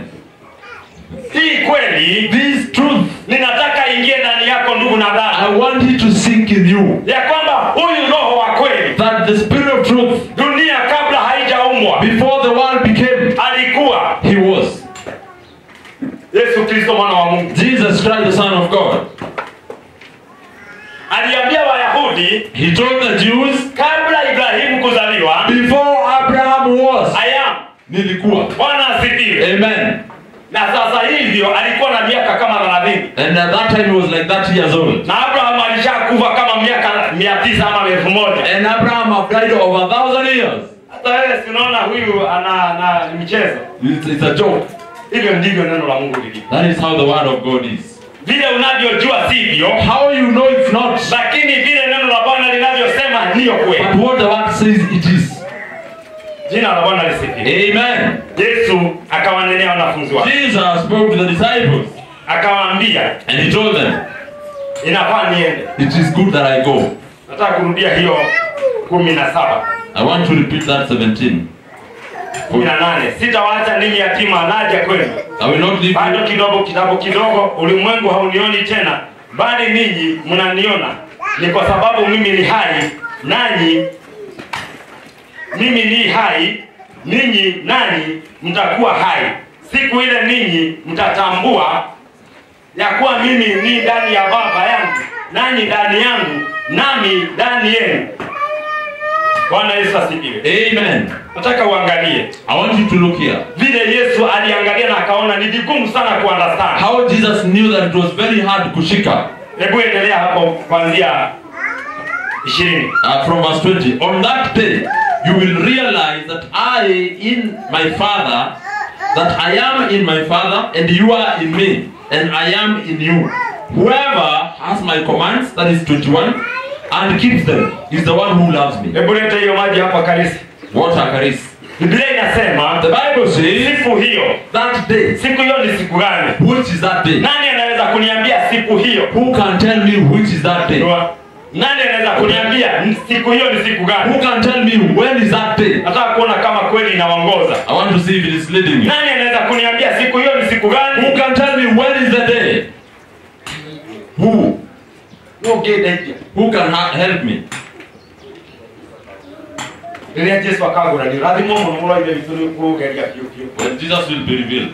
Hii kweli This truth, ninataka ingie ndani yako ndugu na dada. I want it to sink in you. Ya kwamba huyu roho wa kweli That the Spirit of truth, dunia kabla haijaumbwa before the world became, alikuwa He was. Yesu Kristo mwana wa Mungu. Jesus Christ, the Son of God. Aliambia Wayahudi He told the Jews, kabla Ibrahimu kuzaliwa, before Abraham was, I am. nilikuwa. Bwana asifiwe. Amen. Na sasa hivyo alikuwa na miaka kama thelathini. And at that time he was like thirty years old. Na Abraham alishakufa kama miaka mia tisa ama elfu moja. And Abraham have died over a thousand years. Hata wewe sinaona huyu ana na ni mchezo. It's, it's a joke. Hivyo ndivyo neno la Mungu lilivyo. That is how the word of God is. Vile unavyojua sivyo, How you know it's not, lakini vile neno la Bwana linavyosema ndiyo kweli. but what the word says it is. Jina la Bwana lisifiwe. Amen. Yesu akawanenea wanafunzi wake. Jesus spoke to the disciples Akawaambia, and he told them, inafaa niende. It is good that I go. Nataka kurudia hiyo kumi na saba. I want to repeat that seventeen. kumi na nane. Sitawaacha ninyi yatima, naja kwenu. I will not leave Bado you. kidogo kidogo kidogo, ulimwengu haunioni tena, bali ninyi mnaniona. Ni kwa sababu mimi ni hai, nanyi mimi ni hai, ninyi nani mtakuwa hai. Siku ile ninyi mtatambua ya kuwa mimi ni ndani ya Baba yangu, nanyi ndani yangu, nami ndani yenu. Bwana Yesu asifiwe. Amen. Nataka uangalie. I want you to look here. Vile Yesu aliangalia na akaona ni vigumu sana kuunderstand. How Jesus knew that it was very hard kushika. Hebu endelea hapo kuanzia ishirini. Uh, from verse twenty. On that day, you will realize that I in my Father, that I am in my Father, and you are in me, and I am in you. Whoever has my commands, that is twenty-one, and keeps them, is the one who loves me. Hebu leta hiyo maji hapa Karisi. Water Karis. Biblia inasema, The Bible says, siku hiyo, that day. siku hiyo ni siku gani? Which is that day? Nani anaweza kuniambia siku hiyo? Who can tell me which is that day? Nani anaweza kuniambia siku hiyo ni siku gani? Who can tell me when is that day? Nataka kuona kama kweli inaongoza. I want to see if it is leading you. Nani anaweza kuniambia siku hiyo ni siku gani? Who can tell me when is the day? Who? No get idea. Who can ha- help me? Ile Yesu akagura ni radhi momo mulo ile vituni kugeria pio pio. When Jesus will be revealed.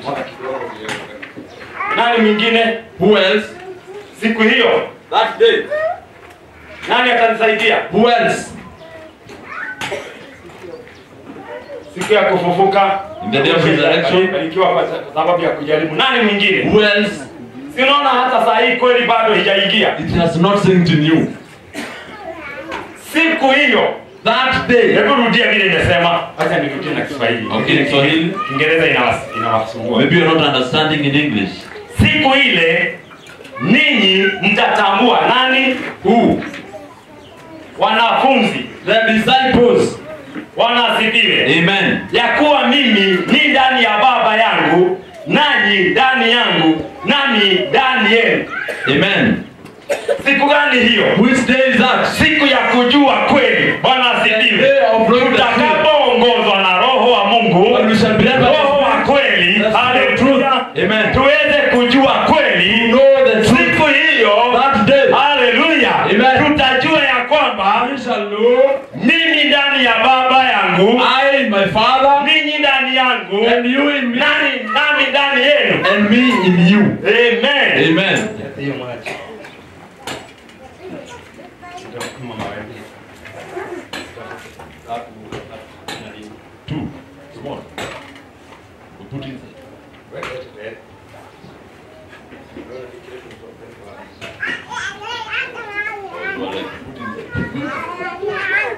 Nani mwingine? Who else? Siku hiyo, That day. nani atanisaidia? Who else? Siku ya kufufuka, In the day of resurrection. ikiwa kwa sababu ya kujaribu. Nani mwingine? Who else? Si unaona hata saa hii kweli bado haijaingia. It has not synced in you. Siku hiyo, That day. hebu rudia vile nimesema. Acha nirudie na Kiswahili. Okay, Kiswahili. Kiingereza inawas- inawasumbua. Maybe you're not understanding in English. Siku ile ninyi mtatambua nani? Who? Wanafunzi, The disciples. wanasifiwe. Amen. Ya kuwa mimi ni ndani ya Baba yangu, nanyi ndani yangu, nami ndani yenu. Amen. Siku gani hiyo? Which day is that? Siku ya kujua kweli. Bwana asifiwe. Day of knowing the truth. Tutakapoongozwa na Roho wa Mungu, When we shall be led by the Roho wa kweli, That's the haleluya, Amen. tuweze kujua kweli. Know the truth. Siku hiyo, That day. haleluya, Amen. tutajua ya kwamba We shall know. mimi ndani ya Baba yangu, I in my Father. ninyi ndani yangu, And you in me. nani nami ndani yenu. And me in you. Amen. Amen. Hiyo maji. Two. Small. We put inside. You are like, put inside.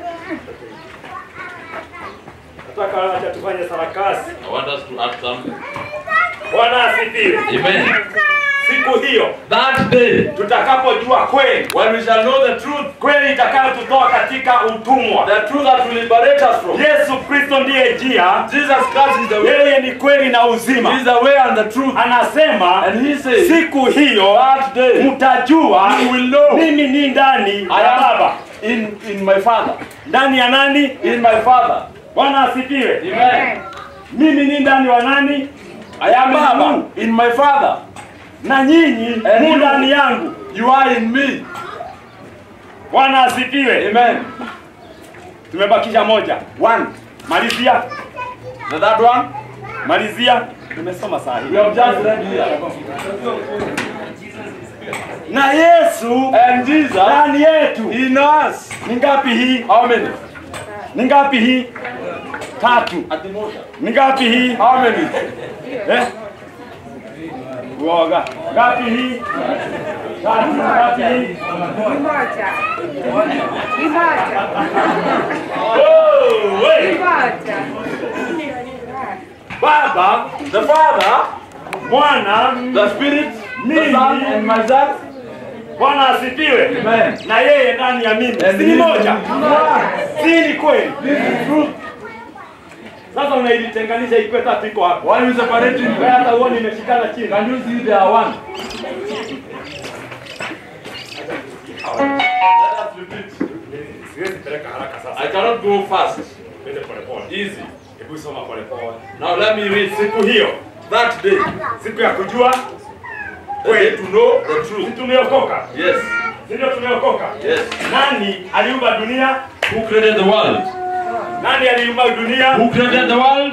Nataka acha tufanye sarakasi. I want us to add something. Bwana asifiwe. Amen. Siku hiyo That day. tutakapojua kweli, When we shall know the truth. kweli itakayotutoa katika utumwa. The truth that will liberate us from. Yesu Kristo ndiye njia, Jesus Christ is the way. yeye ni kweli na He uzima. is the way and the truth. Anasema And he says, siku hiyo that day mtajua you will know mimi ni ndani I ya am Baba. in, in my Father. Ndani ya nani? In my Father. Bwana asifiwe. Amen. Mimi ni ndani wa nani? I am Baba. in you, in my Father. Na nyinyi And mu you- ndani yangu. You are in me. Bwana asifiwe. Amen. Tumebakisha moja. One. Malizia. The that one? Malizia. Tumesoma saa hii. We have just read here. Na Yesu And Jesus ndani yetu. in us. Ni ngapi hii? How many? Ni ngapi hii? Tatu. At the most. Ni ngapi hii? How many? Eh? Uoga. Ngapi hii? Tatu. Ngapi hii? Moja. Ni moja. Oh, Ni wait. moja. Baba, The Father, Mwana, the Spirit, the Mimi. Son, and myself. Bwana asifiwe. Amen. Na yeye ndani ya mimi. And Si ni he- moja? One. Si ni kweli? This is truth. Sasa unailitenganisha ikuwe tatu iko hapo. Why you separating? Wewe hata uone imeshikana chini. Can you see they are one? us repeat. Siwezi peleka haraka sasa. I cannot go fast. Twende pole pole. Easy. Hebu soma pole pole. Now let me read. Siku hiyo, That day, siku ya kujua the day to know the si truth. tumeokoka. Yes. Ndio tumeokoka. Yes. Nani aliumba dunia? Who created the world? Nani aliumba dunia? Who created the world?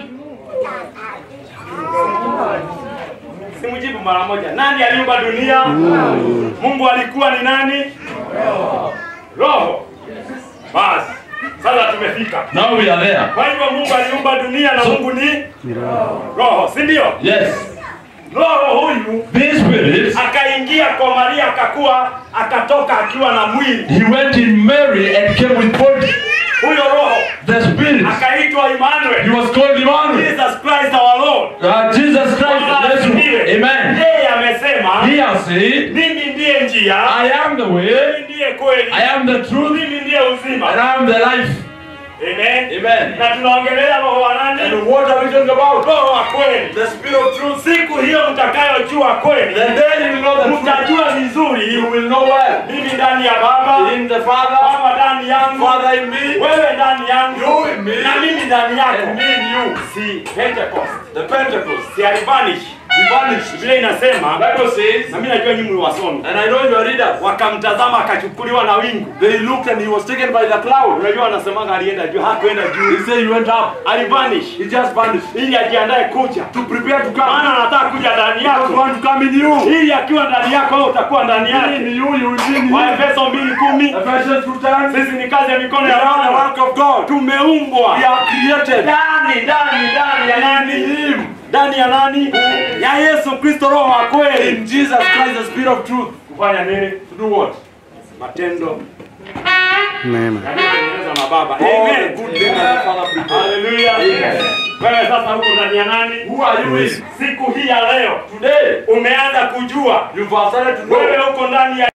Simujibu mara moja. Nani aliumba dunia? Mm. Mungu alikuwa ni nani? Roho. Roho. Basi. Sasa tumefika. Now we are there. Kwa hivyo Mungu aliumba dunia na Mungu ni Roho. Roho, si ndio? Yes. Roho huyu This spirit, akaingia kwa Maria akakuwa akatoka akiwa na mwili. he went in Mary and came with body. Huyo roho The spirit, akaitwa he Emmanuel. was called Emmanuel. Jesus Christ our Lord. Uh, Jesus Christ, yes, amen. Yeye amesema He has said, mimi ndiye njia, I am the way, mimi ndiye kweli, I am the truth, mimi ndiye uzima. and I am the life. Amen. Amen. Na tunaongelea roho wa nani? And what are we talking about? Roho wa kweli. The spirit of truth. Siku hiyo mtakayojua kweli, The day you will know the truth, mtajua vizuri you will know well. mimi ndani ya Baba, In the Father, Baba ndani yangu, Father in me, wewe ndani yangu, you in me, na mimi ndani yako. and me in you. Si Pentecost, The Pentecost. si alivanish. He vanished. Biblia inasema, Bible says, na mimi najua nyinyi mliwasomi, and I know you are readers, wakamtazama akachukuliwa na wingu. they looked and he was taken by the cloud. Unajua wanasemanga alienda juu, hakuenda juu. He said he went up. Alivanish He just vanished. ili ajiandae kuja. To prepare to come. Maana anataka kuja ndani He yako. want to come in you. Ili akiwa ndani yako wewe utakuwa ndani In yake. you, you will be in you. Waefeso mbili kumi. Ephesians two ten. Sisi ni kazi ya mikono We ya are the Roho. work of God. Tumeumbwa We are created. ndani ndani ndani ya In nani? him. Ndani ya nani? Ya Yesu Kristo Roho wa kweli. In Jesus Christ, the spirit of truth. Kufanya nini? To do what? Matendo Mema. yaliyotengenezwa na Baba. All the Amen. good things that the Father prepared. Haleluya. Wewe sasa huko ndani ya nani? Who are you in? Siku hii ya leo Today, umeanza kujua you've started to wewe know. uko ndani ya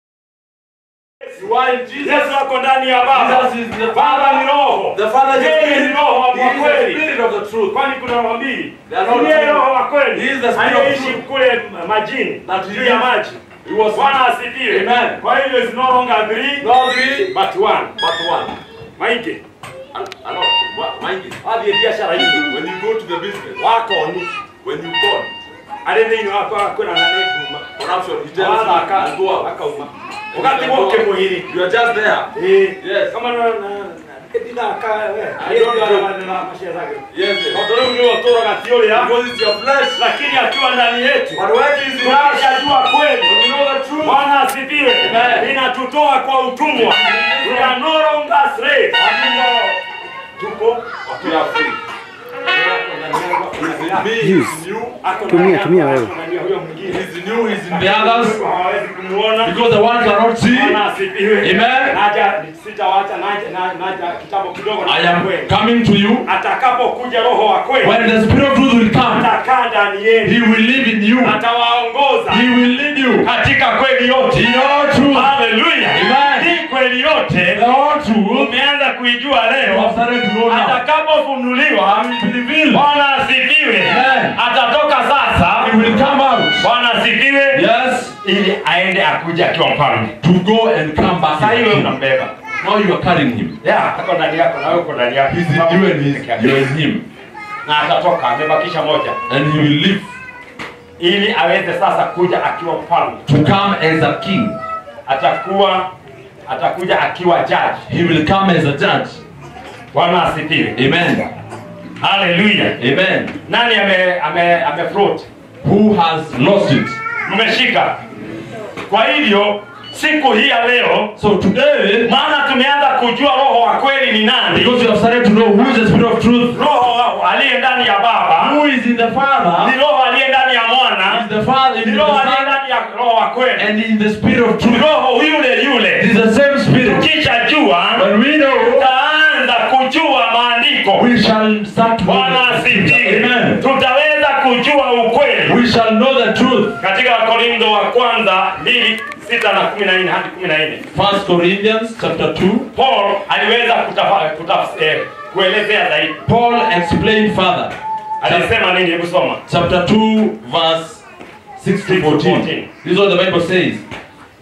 You are in Jesus. Yesu ako ndani ya Baba. Jesus is the Baba ni Father. roho. The Father is the Yeye ni Spirit. roho wa He is the kweli. Spirit of the truth. Kwani kuna roho mbili. They are not Ndiye two. roho wa kweli. He is the Spirit of Anayeishi truth. kule majini, That juu ya maji. He was Bwana asifiwe. Amen. Kwa hiyo is no longer three not three, but one. but one. Maige. And, and not, what, mind it. Hadi biashara hii. When you go to the business, Wako ni when you call, alende ni wako kuna nani kuma. corruption, he tells Wala you, aka and go out. akauma. And Wakati you can wote go out. muhiri. You are just there. Eh. Yes. Kama na na bila aka wewe. I don't Ndio know. ana na mashia zake. Yes, yes. Ndio ndio watoa katiole ya. Because it's your flesh. Lakini akiwa ndani yetu. But when he is in us, Tunajua kweli. when you know the truth, Bwana asifiwe. Amen. Inatutoa kwa utumwa. We are no longer slaves. Tuko we are free. He is in me, he is in you. Tumia, tumia wewe. He is in you, he is in the others. Hawawezi kumuona. Because the one cannot see. Bwana asifiwe. Amen. Naja sitawaacha naja na- naja kitabu kidogo I na am kweli. coming to you. Atakapokuja roho wa kweli. When the spirit of truth will come, Atakaa ndani yenu. he will live in you. Atawaongoza He will lead you. katika kweli yote. In all truth. Haleluya. Amen. Hii kweli yote The all truth. umeanza kuijua You leo. have started to know now. Atakapofunuliwa, And will be revealed. Bwana asifiwe. Amen. Atatoka sasa. He will come out. Bwana asifiwe. Yes. Ili aende akuja akiwa mfalme. To go and come back. Sasa hiyo again. unambeba. Now you are carrying him. Yeah, ako ndani yako na wewe uko ndani yako. He's in you and he's, you are in him. Na atatoka amebakisha moja. And he will live Ili aweze sasa kuja akiwa mfalme. to come as a king. Atakuwa atakuja akiwa judge. He will come as a judge. Bwana asifiwe. Amen. Hallelujah. Amen. Nani ame ame ame float? Who has lost it? Mmeshika. Kwa hivyo siku hii ya leo, So today, maana tumeanza kujua roho wa kweli ni nani. because you have started to know who is the spirit of truth, Roho aliye ndani ya Baba, who is in the Father, ni roho aliye ndani ya is Mwana, the Father, is ni in roho the aliye Son, ndani ya roho wa kweli. and in the spirit of Ni truth. roho yule It yule. is the same spirit. Kisha jua When we know, tutaanza kujua maandiko. we shall start to know Bwana the truth. asifiwe. Amen. Tutaweza kujua ukweli. We shall know the truth. Katika Wakorintho wa kwanza mbili sita na kumi na nne hadi kumi na nne. First Corinthians chapter two. Paul aliweza kutafa, kutaf, eh, kuelezea zaidi. Paul explained further. Alisema nini? Hebu soma. Chapter two, verse six to fourteen. This is what the Bible says.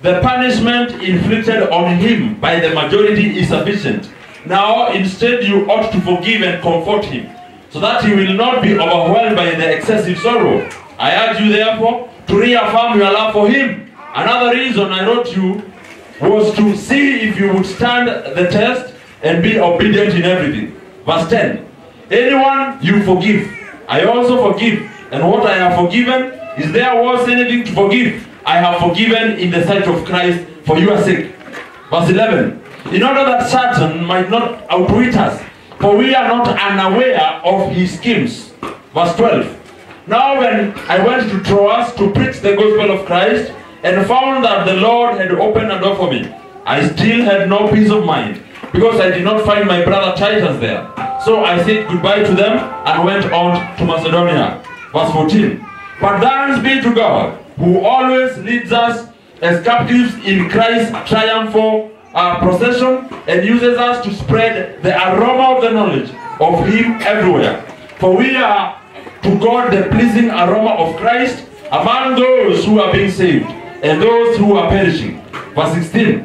the punishment inflicted on him by the majority is sufficient. Now instead you ought to forgive and comfort him, so that he will not be overwhelmed by the excessive sorrow. I urge you therefore to reaffirm your love for him. Another reason I wrote you was to see if you would stand the test and be obedient in everything. Verse ten. Anyone you forgive, I also forgive. And what I have forgiven, is there was anything to forgive? I have forgiven in the sight of Christ for your sake. Verse eleven. In order that Satan might not outwit us, for we are not unaware of his schemes. Verse twelve. Now when I went to Troas to preach the gospel of Christ, and found that the Lord had opened a door for me, I still had no peace of mind, because I did not find my brother Titus there. So I said goodbye to them and went on to Macedonia. Verse fourteen. But thanks be to God, who always leads us as captives in Christ's triumphal uh, procession, and uses us to spread the aroma of the knowledge of him everywhere. For we are to God the pleasing aroma of Christ among those who are being saved and those who are perishing. Verse sixteen.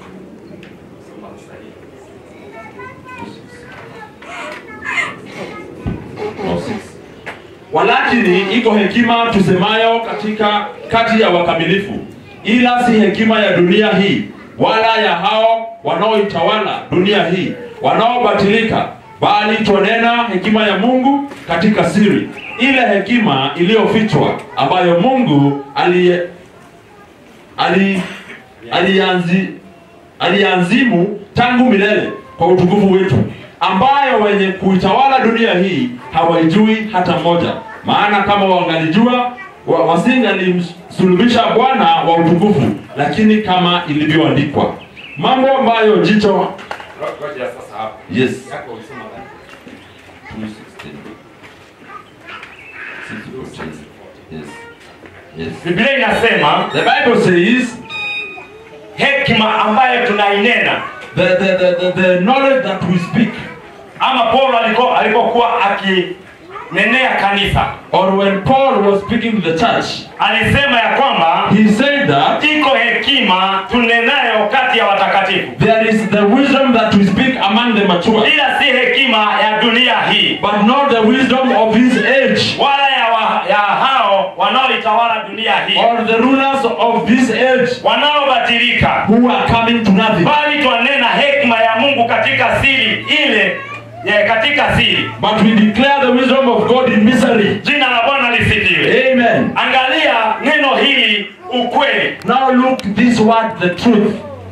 Walakini iko hekima tusemayo katika kati ya wakamilifu, ila si hekima ya dunia hii, wala ya hao wanaoitawala dunia hii, wanaobatilika, bali twanena hekima ya Mungu katika siri, ile hekima iliyofichwa ambayo Mungu ali ali alianzi alianzimu tangu milele kwa utukufu wetu, ambayo wenye kuitawala dunia hii hawaijui hata mmoja. Maana kama wangalijua wa, wasingalimsulubisha Bwana wa utukufu. Lakini kama ilivyoandikwa, mambo ambayo jicho yes yes yes Biblia inasema, the Bible says, hekima ambayo tunainena, the the the the, the knowledge that we speak. ama Paulo aliko alipokuwa akinenea kanisa, or when Paul was speaking to the church, alisema ya kwamba he said that iko hekima tunenayo kati ya watakatifu, there is the wisdom that we speak among the mature, ila si hekima ya dunia hii, but not the wisdom of his age, wala ya, wa, ya hao wanaoitawala dunia hii, or the rulers of this age wanaobatilika, who are coming to nothing, bali twanena hekima ya Mungu katika siri, ile ya katika siri. but we declare the wisdom of God in mystery. Jina la Bwana lisifiwe. Amen. Angalia neno hili, ukweli. Now look this word, the truth.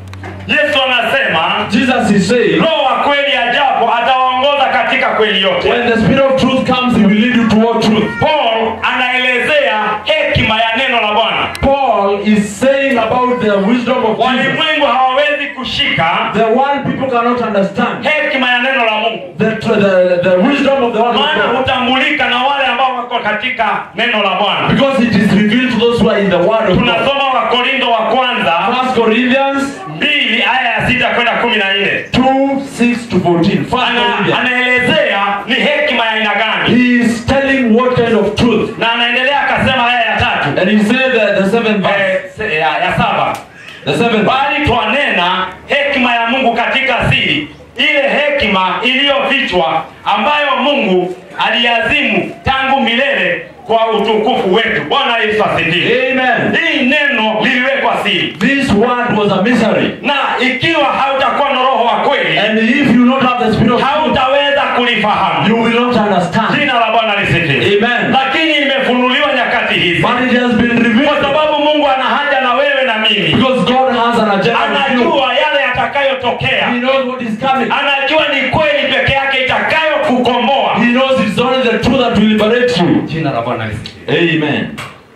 Yesu anasema, Jesus is saying, Roho wa kweli ajapo atawaongoza katika kweli yote. when the Spirit of truth comes, he will lead you to all truth. Paul anaelezea hekima ya neno la Bwana. Paul is saying about the wisdom of Jesus. Walimwengu hawawezi kushika The one people cannot understand. hekima ya neno la Mungu, The, the, the wisdom of the one of maana God. hutambulika na wale ambao wako katika neno la Bwana. Because it is revealed to those who are in the word of God. Tunasoma Wakorintho wa kwanza First Corinthians mbili aya ya sita kwenda kumi na nne. two, six to fourteen. First Ana, Corinthians. anaelezea ni hekima ya aina gani, He is telling what kind of truth. na anaendelea akasema aya ya tatu, And he said that the seventh verse. eh, se- ya, ya saba, The seventh verse. bali twanena hekima ya Mungu katika siri, ile hekima iliyofichwa ambayo Mungu aliazimu tangu milele kwa utukufu wetu. Bwana Yesu asifiwe. Amen. Hii neno liliwekwa siri, This word was a mystery. na ikiwa hautakuwa na roho wa kweli, And if you don't have the Spirit of truth, hautaweza kulifahamu. you will not understand. Jina la Bwana lisifiwe. Amen. Lakini imefunuliwa nyakati hizi, But it has been kwa revealed. sababu Mungu ana haja na wewe na mimi. Because God has an agenda with you. Anajua yale yatakayotokea, He knows what is coming. anajua ni kweli peke yake itakayokukomboa. He knows it's only the truth that will liberate you. Jina la Bwana lisifiwe. Amen.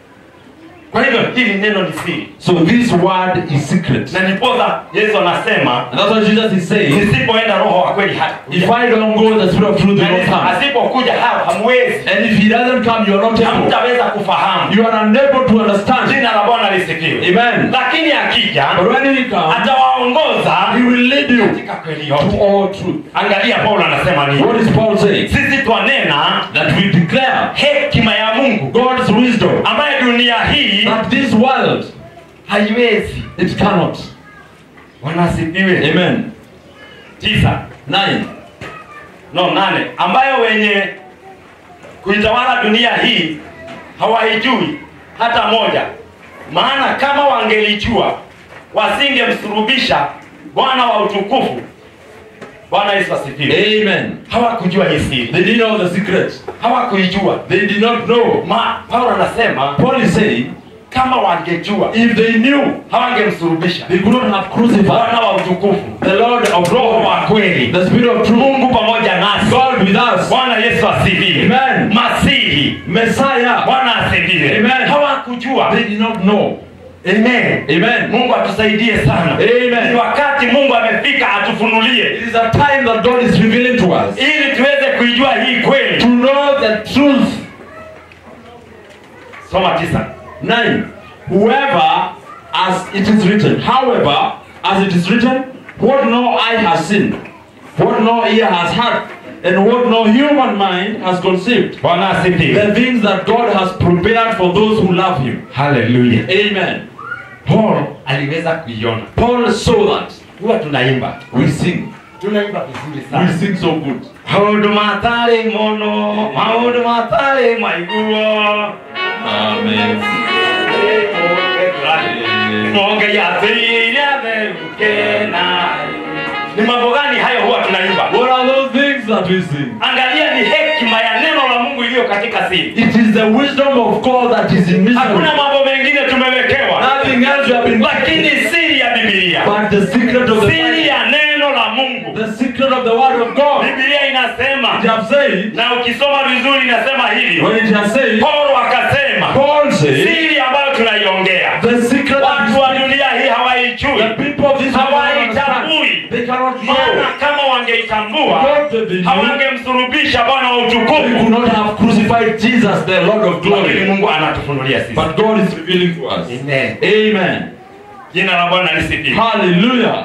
Kwa hivyo hili neno ni siri, So this word is secret. na nipoza Yesu anasema, And that's what Jesus is saying. nisipoenda roho wa kweli hata If I don't go, the Spirit of truth will not come. asipokuja hao hamwezi, And if he doesn't come, you are not able. hamtaweza kufahamu. You are unable to understand. Jina la Bwana lisifiwe. Amen. Lakini akija But when he comes, atawaongoza he will lead you katika kweli to yote. all truth. Angalia Paulo anasema nini? What is Paul saying? Sisi twanena That we declare hekima ya Mungu God's wisdom. ambaye dunia hii That this world haiwezi. It cannot. Wanasifiwe. Amen. Tisa. Nine. No, nane. Ambayo wenye kuitawala dunia hii hawaijui hata moja. Maana kama wangelijua wasingemsurubisha Bwana wa utukufu. Bwana Yesu asifiwe. Amen. Hawakujua hii siri. They didn't know the secret. Hawakuijua. They did not know. Ma, Paulo anasema Paul is saying, kama wangejua if they knew, hawangemsurubisha they could not have crucified Bwana wa utukufu, the Lord of Roho wa glory, kweli, the Spirit of truth, Mungu pamoja nasi. God with us, Bwana Yesu asifiwe. Amen. Masihi. Messiah. Bwana asifiwe. Amen. Hawakujua. They did not know. Amen. Amen. Mungu atusaidie sana. Amen. Ni wakati Mungu amefika atufunulie It is a time that God is revealing to us ili tuweze kuijua hii kweli. to know the truth. Soma tisa. Nine. Whoever, as it is written, however, as it is written, what no eye has seen, what no ear has heard, and what no human mind has conceived, Bwana asifiwe. the things that God has prepared for those who love Him. Hallelujah. Amen. Paul aliweza kuiona. Paul saw that. Huwa tunaimba. We sing. Tunaimba vizuri We sana. sing so good. Maundu matari mono, maundu matari maiguo. Amen. Monge ya zile verukena. Ni mambo gani hayo huwa tunaimba? What are those things that we sing? Angalia ni hekima ya neno la Mungu iliyo katika siri. It is the wisdom of God that is in mystery. Hakuna mambo mengine tumewekewa. Nothing else we have been. Lakini siri ya Biblia. But the secret of the Siri Bible, ya neno la Mungu. the secret of the word of God. Biblia inasema. It have said, Na ukisoma vizuri inasema hivi. when it has said, Paulo akasema. Paul said, Siri ambayo tunaiongea. the secret that Watu wa is dunia hii hawaijui. the people of this world cannot understand. Hawaitambui. They cannot Maana know. kama wangeitambua God they knew, hawangemsurubisha Bwana wa they utukufu. could not have crucified Jesus, the Lord of Lakini glory. Mungu anatufunulia sisi. But God is revealing to us. Amen. Amen. Jina la Bwana lisifiwe. Hallelujah.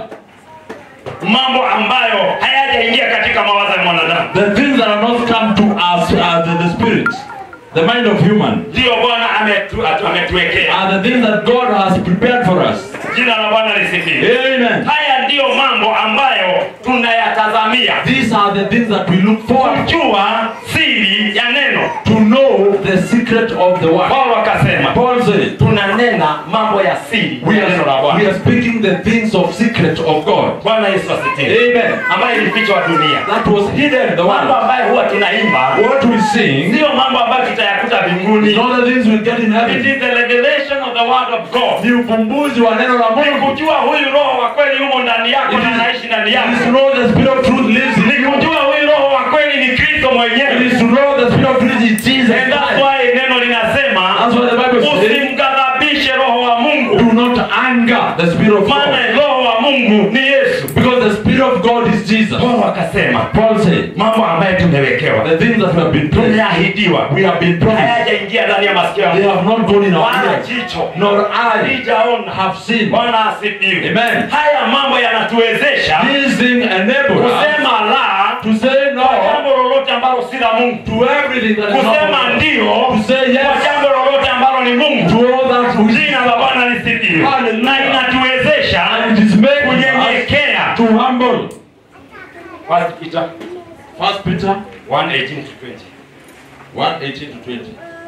Mambo ambayo hayajaingia katika mawazo ya mwanadamu. The things that are not come to us as the, the spirit, the mind of human, Ndio Bwana ametu, atu- ametuwekea. are the things that God has prepared for us. Jina la Bwana lisifiwe. Amen. Haya ndiyo mambo ambayo tunayatazamia. These are the things that we look for Kujua siri ya neno. to know the secret of the word. Paulo akasema Paul said, tunanena mambo ya siri we ya neno la are, we Bwana. are speaking the things of secret of God. Bwana Yesu asifiwe. Amen. Ambayo ilifichwa dunia. That was hidden, the Mambo word. ambayo huwa tunaimba What we sing, sio mambo ambayo tutayakuta mbinguni. is not the things we get in It heaven. is the revelation of the word of God. Ni ufumbuzi wa neno la Ni Mungu. kujua huyu roho wa kweli yumo ndani yako It na is- anaishi ndani It is to yako. know the spirit of truth lives in Ni you. kujua huyu roho wa kweli ni Kristo It mwenyewe. is to know the spirit of truth is Jesus And that's Christ. why neno linasema That's what the Bible says. usimghadhabishe roho wa Mungu. Do not anger the spirit of Maana God. roho wa Mungu ni Yesu. Because the spirit of God is Jesus. Paulo akasema Paul said, mambo ambayo tumewekewa, the things that we have been promised, tumeahidiwa, we have been promised, hayajaingia ndani ya masikio they yangu. have not gone in our Wala ears, jicho nor eye halijaona. have seen. Bwana asifiwe. Amen. Haya mambo yanatuwezesha This thing enables us kusema la to say kwa no jambo lolote ambalo si la Mungu, to everything that is not kusema of God. ndio To say kwa yes jambo lolote ambalo ni Mungu. to all that which is Jina la Bwana lisifiwe. Hallelujah. Na inatuwezesha and it is made us kunyenyekea. to humble. First Peter First Peter one eighteen to twenty. one eighteen to twenty.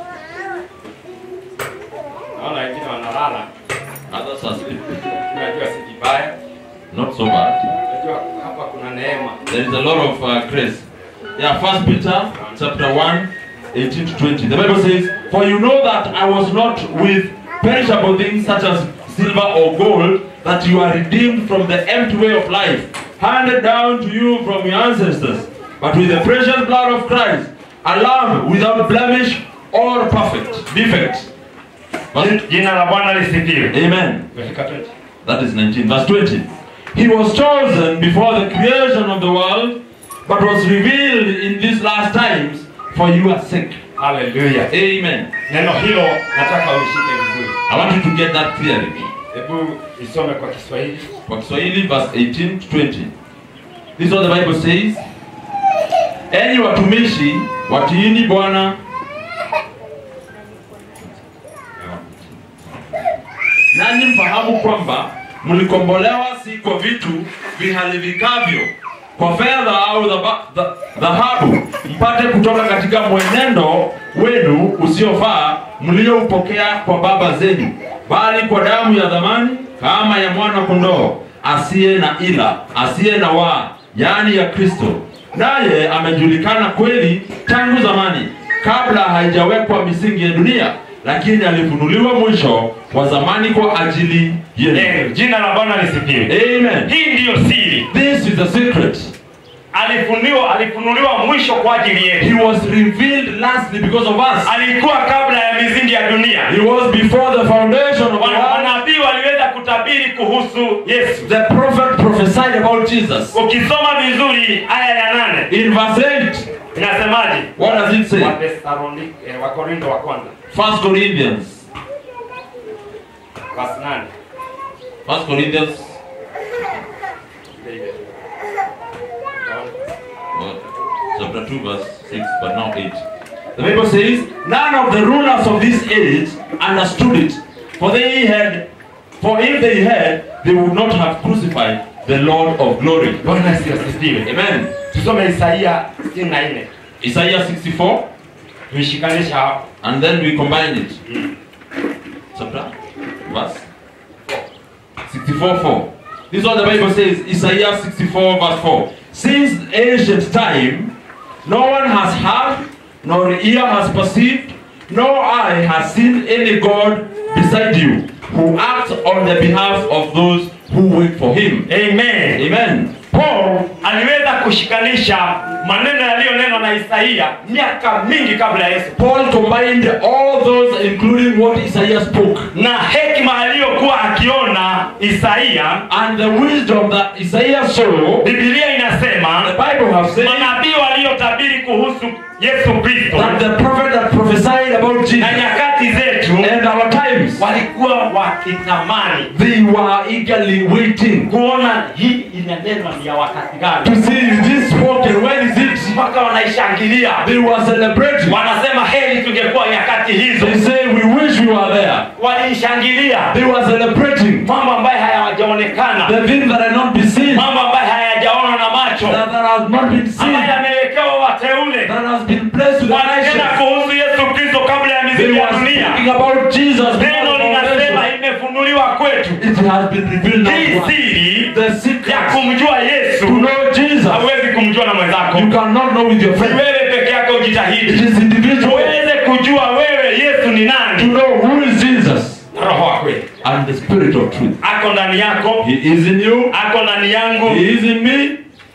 Naona wengine wanalala. Others are sleeping. Unajua si vibaya. Not so bad. Unajua hapa kuna neema. There is a lot of uh, grace. Yeah, First Peter chapter one, eighteen to twenty. The Bible says, "For you know that I was not with perishable things such as silver or gold, that you are redeemed from the empty way of life, handed down to you from your ancestors, but with the precious blood of Christ, a lamb without blemish or perfect defect." Verse- Jina la Bwana lisifiwe. Amen. Umefika twenty. That is nineteen. Verse twenty. He was chosen before the creation of the world, but was revealed in these last times for your sake. Hallelujah. Amen. Neno hilo nataka ulishike vizuri. I want you to get that clearly. Hebu isome kwa Kiswahili. Kwa Kiswahili, verse eighteen to twenty. This is what the Bible says. Enyi watumishi, watiini Bwana. nanyi mfahamu kwamba mlikombolewa si kwa vitu viharibikavyo, kwa fedha au dhaba- dha- dhahabu, mpate kutoka katika mwenendo wenu usiofaa mlioupokea kwa baba zenu, bali kwa damu ya dhamani kama ya mwana kondoo asiye na ila, asiye na waa, yaani ya Kristo. Naye amejulikana kweli tangu zamani, kabla haijawekwa misingi ya dunia, lakini alifunuliwa mwisho wa zamani kwa ajili yenu. Eh, jina la Bwana lisifiwe. Amen. Hii ndiyo siri. This is the secret. Alifunuliwa alifunuliwa mwisho kwa ajili yetu. He was revealed lastly because of us. Alikuwa kabla ya misingi ya dunia. He was before the foundation of the Wana- world. Manabii waliweza kutabiri kuhusu Yesu. The prophet prophesied about Jesus. Ukisoma vizuri aya ya nane In verse eight, inasemaje? what does it say? Wathesalonike, eh, Wakorintho wa kwanza First Corinthians. verse nane. First Corinthians. uh, Chapter two, verse six, but now eight. The Bible says, none of the rulers of this age understood it, for they had, for if they had, they would not have crucified the Lord of glory. Bwana Yesu asifiwe. Amen. Tusome Isaia sitini na nne. Isaiah sixty-four, Tuishikanisha hapo. and then we combine it. Chapter, verse sixty-four, four. This is what the Bible says, Isaiah sixty-four, verse four. Since ancient time, no one has heard, nor ear has perceived, nor eye has seen any God beside you, who acts on the behalf of those who wait for him. Amen. Amen. Paul aliweza kushikanisha maneno yaliyonenwa na Isaia miaka mingi kabla ya Yesu. Paul combined all those, including what Isaiah spoke, Na hekima aliyokuwa akiona Isaia, and the wisdom that Isaiah saw. Biblia inasema The Bible have said manabii waliotabiri kuhusu Yesu Kristo that the prophet that prophesied about Jesus na nyakati zetu and our times, walikuwa wakitamani they were eagerly waiting kuona hii inanenwa ni ya wakati gani, to see, is this spoken, when is it? mpaka wanaishangilia. They were celebrating. Wanasema heri tungekuwa nyakati hizo. They say, we wish we were there. Waliishangilia They were celebrating mambo ambayo hayajaonekana, the things that had not been seen, mambo ambayo hayajaona na macho, that, that has not been seen, ambayo that yamewekewa wateule. has been placed to the Wananena nations. kuhusu Yesu Kristo kabla ya They misingi ya were dunia. speaking about Jesus before Neno the linasema foundation. imefunuliwa kwetu. It has been revealed now Hii to us. siri The ya secret kumjua Yesu to know Jesus, hauwezi kumjua na mwenzako. you cannot know with your Ni friend. wewe peke yako It ujitahidi is individual uweze kujua wewe Yesu ni to nani. know who is Jesus Na Roho wa kweli and the Spirit of truth. ako ndani yako, He is in you. ako ndani yangu. He is in me.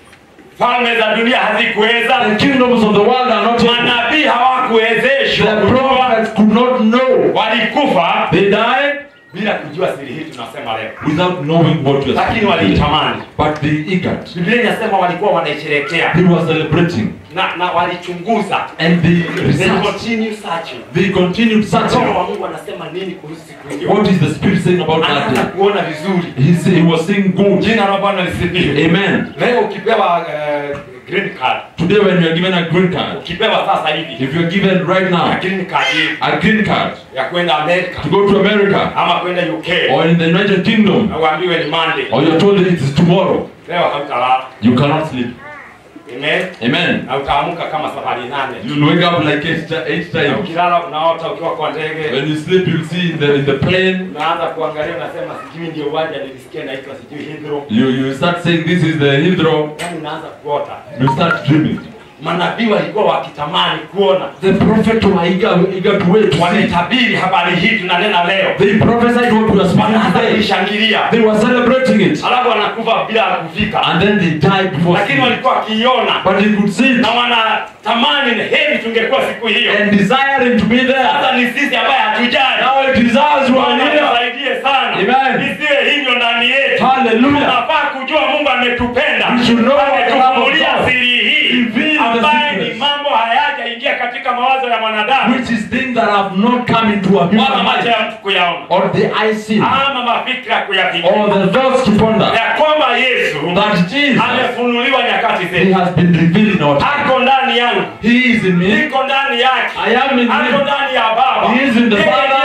Falme za dunia hazikuweza, The kingdoms of the world are not able. manabii hawakuwezeshwa The kujua, prophets could not know. walikufa They died bila kujua siri hii tunasema leo, without knowing what was lakini happening. waliitamani. But they eager. Biblia inasema walikuwa wanaisherehekea They were celebrating. na, na walichunguza. And they They researched. continue searching. They continued Roho searching. wa Mungu anasema nini kuhusu siku hiyo? What is the Spirit saying about that Anaanza day? kuona vizuri. He, said, he was saying good. Jina la Bwana lisifiwe. Amen. Leo ukipewa uh, green card, Today when you are given a green card, ukipewa sasa hivi if you are given right na now green card hii a green card ya kwenda Amerika to go to America ama kwenda U K, or in the United Kingdom, na uambiwe ni Monday, or you're told that it is tomorrow, leo hautalala. you cannot sleep. Amen. Amen. Na utaamka kama safari nane. You'll wake up like eight, eight Na times. ukilala unaota ukiwa kwa ndege, When you sleep, you'll see in the in the plane. unaanza kuangalia unasema sijui ndio uwanja nilisikia naitwa sijui Heathrow. You you start saying this is the Heathrow. Yaani unaanza kuota. You start dreaming. Manabii walikuwa wakitamani kuona. The prophet were eager, eager to wait to see. Wametabiri habari hii tunanena leo. They prophesied what we are speaking Wanaanza today. kuishangilia. They were celebrating it, Alafu wanakufa bila kufika. and then they died before Lakini seeing it. walikuwa wakiiona But they could see it na wanatamani ni heri tungekuwa siku hiyo. and desiring to be there. Sasa ni sisi ambaye hatujali. Now it is us who are Bwana here. tusaidie sana. Amen. Isiwe hivyo ndani yetu. Hallelujah. Tunafaa kujua Mungu ametupenda. We should know what the love of Ametufunulia God. siri hii Reveal the ambaye ni secrets. mambo hayajaingia katika mawazo ya mwanadamu Which is things that have not come into a wala human macho mind, ya mtu kuyaona or the eye seen, ama mafikira kuyafikiria, or the thoughts to ponder, ya kwamba Yesu that Jesus, amefunuliwa nyakati He zetu. has been revealed in our time. Ako ndani yangu, He is in me. niko ndani yake, I am in ako Him. ndani ya Baba. He is in the Yeye Father. ndiye Roho wa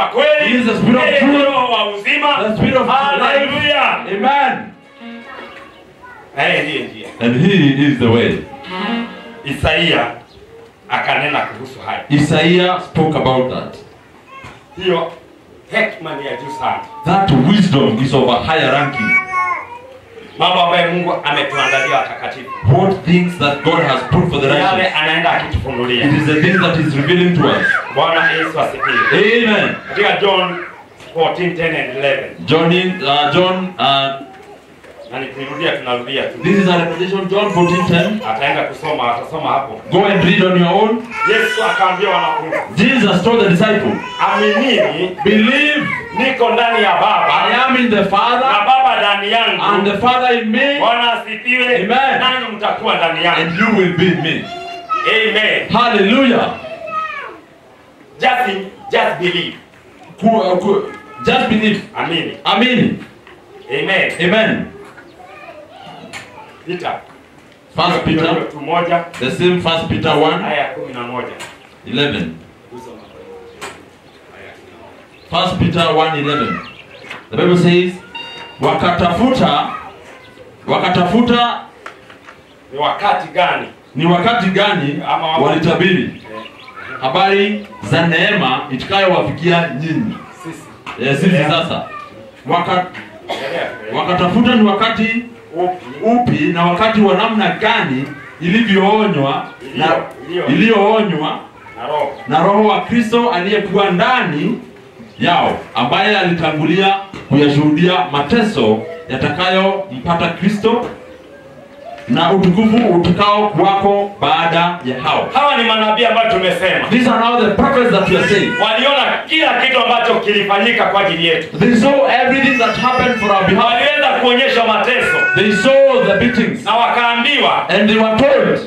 wa kweli. He is the spirit of Yeye truth. ni roho wa uzima. The spirit of Hallelujah. life. Amen. Eh, ndiye ndiye. And he is the way. Isaia akanena kuhusu haya. Isaiah spoke about that. Hiyo hekima ni ya juu sana. That wisdom is of a higher ranking. Mambo ambayo Mungu ametuandalia watakatifu. What things that God has put for the Yale righteous. anaenda akitufunulia. It is the things that is revealing to us. Bwana Yesu asifiwe. Amen. Katika John fourteen ten and eleven. John, in, uh, John, uh, Na nikirudia tunarudia tu. this is a revelation, John fourteen ten. Ataenda kusoma, atasoma hapo. Go and read on your own. Yesu akaambia wanafunzi, Jesus told the disciple, aminini believe niko ndani ya Baba I am in the na Father Baba ndani and yangu. the Father in me, Bwana asifiwe. Amen. Nanyi mtakuwa ndani yangu. and you will be in me. Amen. Hallelujah. Just in, just believe. Ku- uh, ku- Just believe. Amini. Amen. Amen. Amen. Peter. First Peter, tu moja the same First Peter one, aya kumi na moja. eleven. First Peter one eleven. The Bible says, wakatafuta, wakatafuta Ni wakati gani? ni wakati gani Ama wakati- walitabiri habari za neema itakayowafikia nyinyi. Sisi. Eh, sisi Yeah. sasa Waka, Endelea. wakatafuta ni wakati Upi. upi na wakati wa namna gani ilivyoonywa na Iliyo- iliyoonywa Na roho. na Roho wa Kristo aliyekuwa ndani yao, ambaye alitangulia kuyashuhudia mateso yatakayompata Kristo na utukufu utakao kuwako baada ya hao. Hawa ni manabii ambao tumesema. These are now the prophets that we are saying. Waliona kila kitu ambacho kilifanyika kwa ajili yetu. They saw everything that happened for our behalf. Waliweza kuonyesha mateso They saw the beatings na wakaambiwa and they were told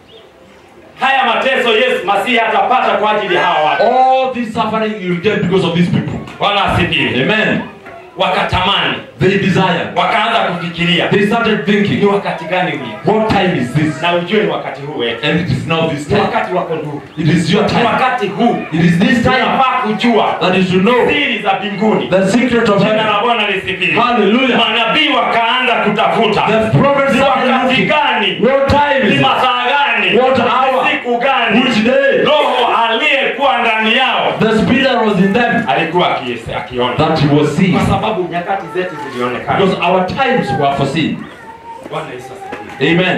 haya mateso Yesu Masihi atapata kwa ajili ya hawa watu. all this suffering you will get because of these people. Bwana asifiwe. Amen. Wakatamani, They desired. wakaanza kufikiria They started ni thinking, wakati gani huu? what time is this? Na ujue ni wakati huu wetu. And it is now this Ni time. wakati wako ndugu. It is your Ni time. wakati huu. It is this time Tunafaa kujua that is to know siri za mbinguni. the secret of Jina heaven. la Bwana lisifiwe. Hallelujah. Manabii wakaanza kutafuta The prophets ni started wakati looking. gani, What time ni is it? masaa gani, What hour? ni siku gani. Which day? Roho aliyekuwa ndani yao The spirit that was in them alikuwa akiese- akiona, that he was seeing. kwa sababu nyakati zetu zilionekana. Because our times were foreseen. Bwana Yesu asifiwe. Amen.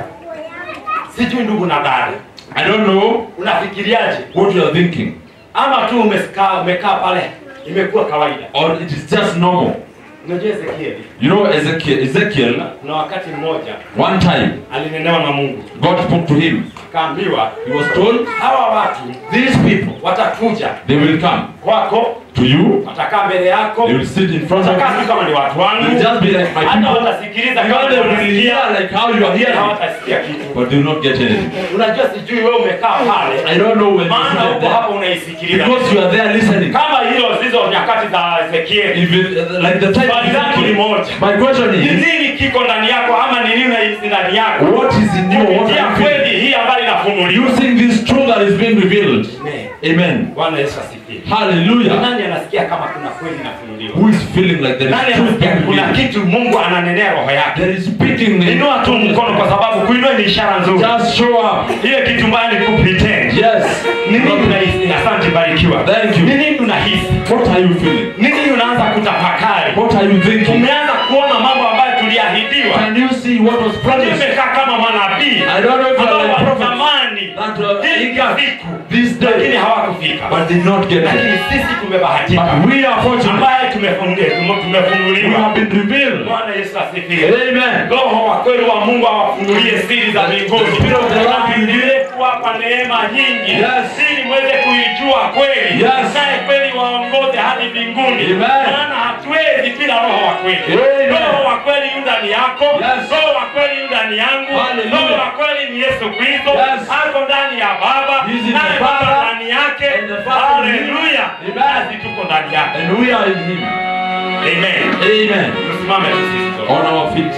Sijui ndugu na dada, I don't know unafikiriaje? what you are thinking. Ama tu umekaa umekaa pale imekuwa kawaida. Or it is just normal. Unajua Ezekieli, You know Ezekiel, Ezekiel kuna wakati mmoja one time alinenewa na Mungu, God spoke to him. akaambiwa He was told, hawa watu these people, watakuja they will come kwako, to you. watakaa mbele yako, They will sit in front of watakaa you. kama ni watu They will wangu, just be like my hata people. watasikiliza You know, kama they will wanasikia, hear like how you are lakini hearing, hawatasikia kitu. but they will not get anything. Unajua sijui wewe umekaa pale, I don't know when you maana sit uko hapa there. unaisikiliza. Because you are there listening. Kama hizo zizo nyakati za Ezekieli, If it, like the time swali langu ni moja. my question Ni is, nini kiko ndani yako ama ni nini unahisi ndani yako? what is in you? What Kupitia are you feeling? kweli hii ambayo inafunuliwa. Using this truth that is being revealed. Amen. Amen. Bwana Yesu asifiwe. Hallelujah. Nani anasikia kama kuna kweli inafunuliwa? Who is feeling like there Nani is truth anasikia being kuna revealed? kitu Mungu ananenea roho yake? There is speaking. Inua tu mkono kwa sababu kuinua ni ishara nzuri. Just show up. Ile kitu mbaya ni kupretend. Yes. Ni nini unahisi? Asante, barikiwa. Thank you. Ni nini unahisi? What are you feeling? Ni nini unaanza kutafakari? What are you thinking? Umeanza kuona mambo ambayo tuliahidiwa. Can you see what was promised? Tumekaa kama manabii I don't know if you ambao are like prophets walitamani that uh, hii siku this lakini day, hawakufika. but did not get Lakini it. sisi tumebahatika. But we are fortunate. Ambaye tumefunge- tume- We tumefunuliwa. have been revealed. Bwana Yesu asifiwe. Amen. Roho wa kweli wa Mungu awafunulie siri za mbinguni. The Spirit of the Lord Na aendelee kuwapa neema nyingi. Yes. Ili mweze kuijua kweli. Yes. Naye kweli waongoze hadi mbinguni. Amen. Maana hatuwezi bila roho wa kweli. Amen. Roho wa kweli yu ndani yako. Yes. Roho wa kweli yu ndani yangu. Hallelujah. Roho wa kweli ni Yesu Kristo. Yes. Ako ndani ya Baba. He is in Naye the Baba Father. ndani yake. And the Father in him. Hallelujah. Amen. Nasi tuko ndani yake. And we are in Him. Amen. Amen. Tusimame tu sisi sote. On our feet.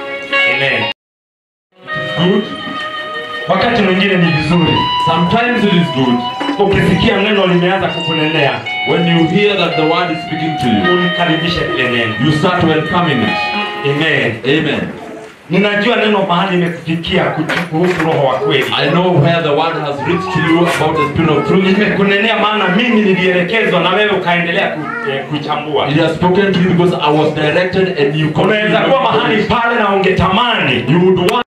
Amen. Good. Wakati mwingine ni vizuri Sometimes it is good ukisikia neno limeanza kukunenea, when you hear that the word is speaking to you, unikaribishe ile neno. you start welcoming it. Amen. Amen. Ninajua neno mahali imekufikia kuhusu roho wa kweli. I know where the word has reached to you about the spirit of truth. Nimekunenea maana mimi nilielekezwa na wewe ukaendelea ku, eh, kuchambua. It has spoken to you because I was directed and you Unaweza kuwa mahali pale na ungetamani, you would want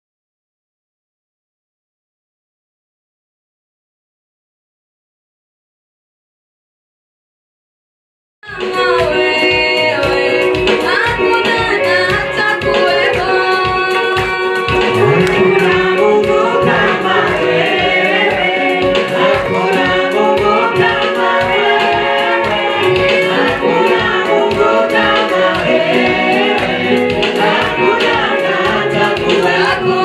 Hakuna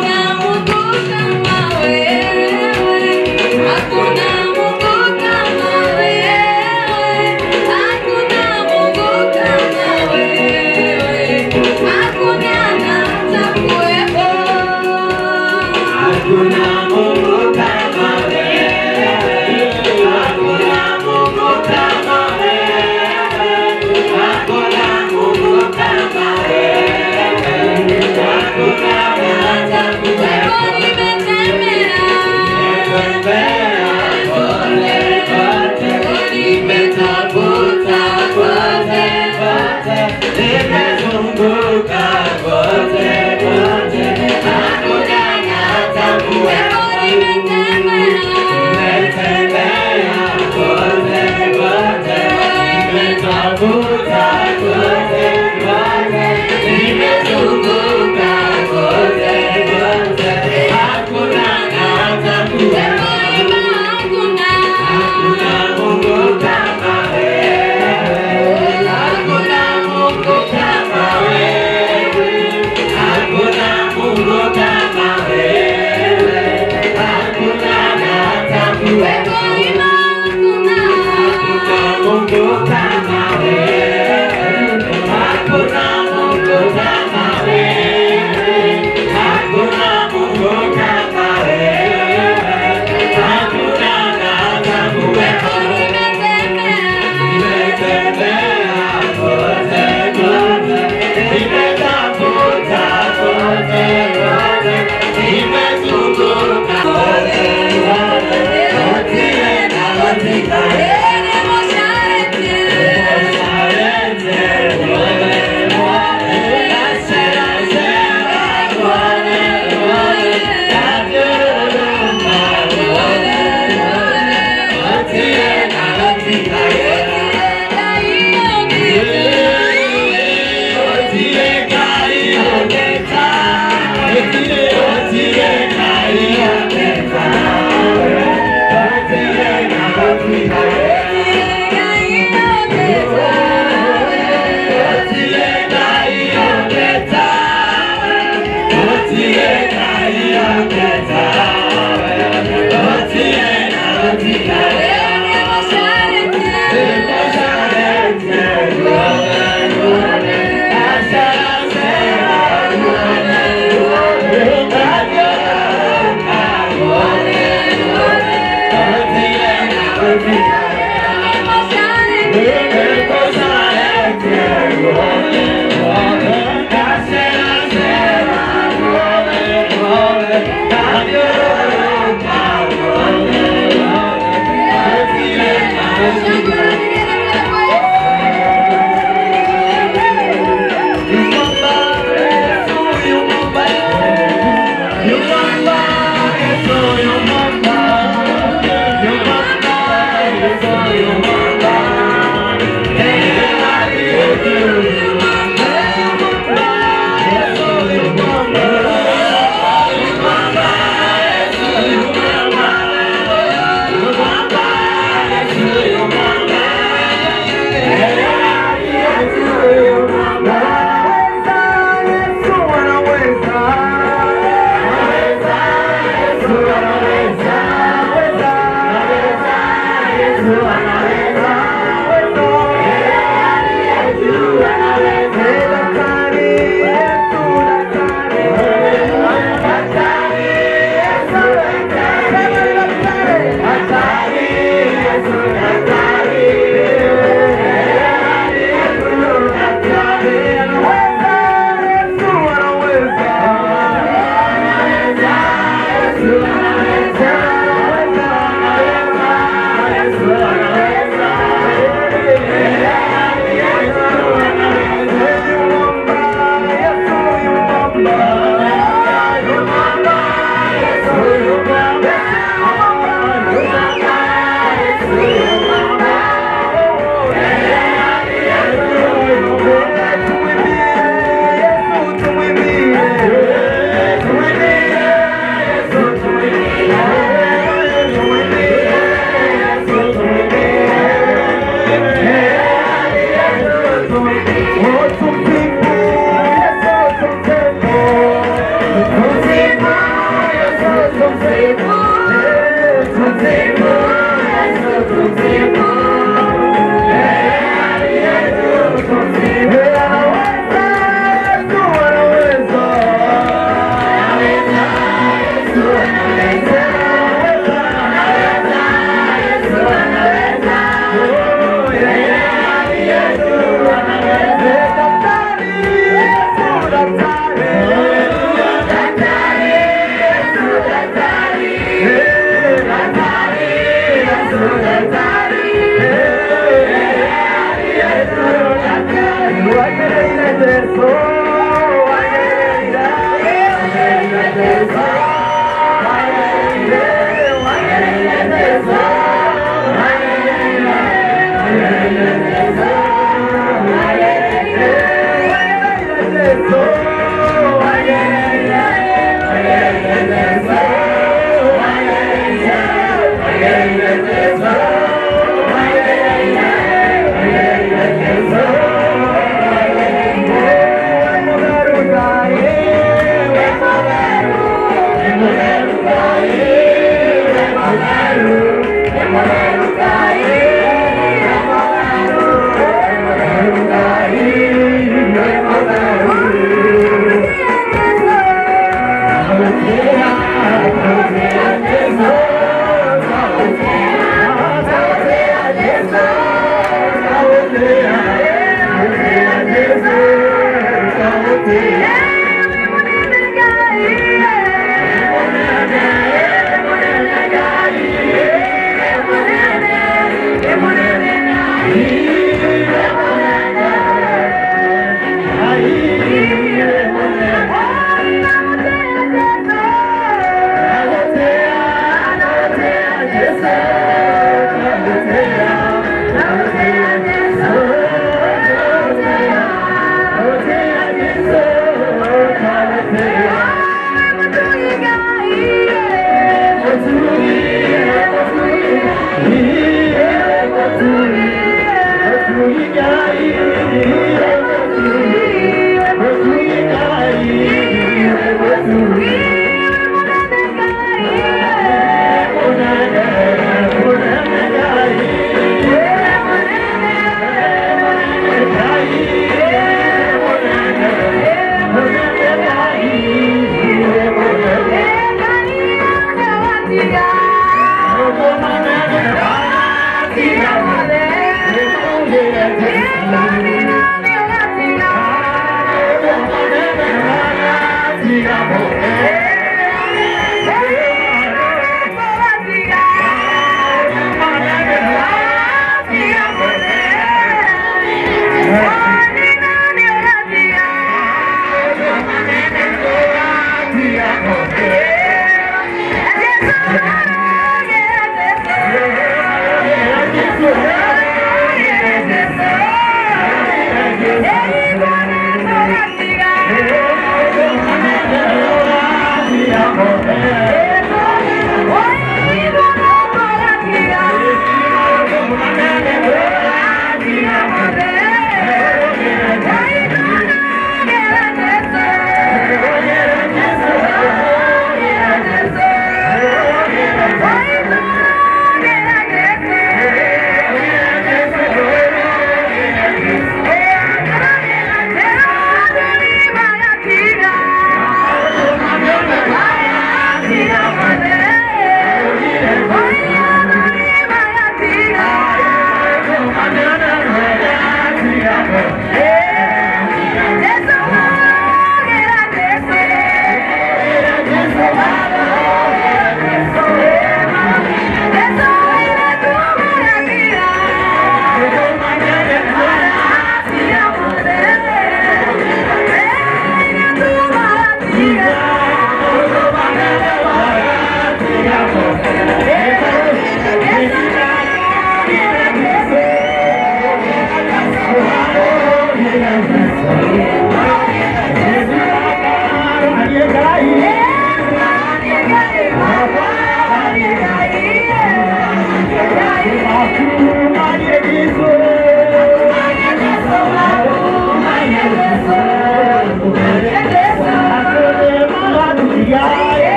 Yeah.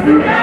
Bwana.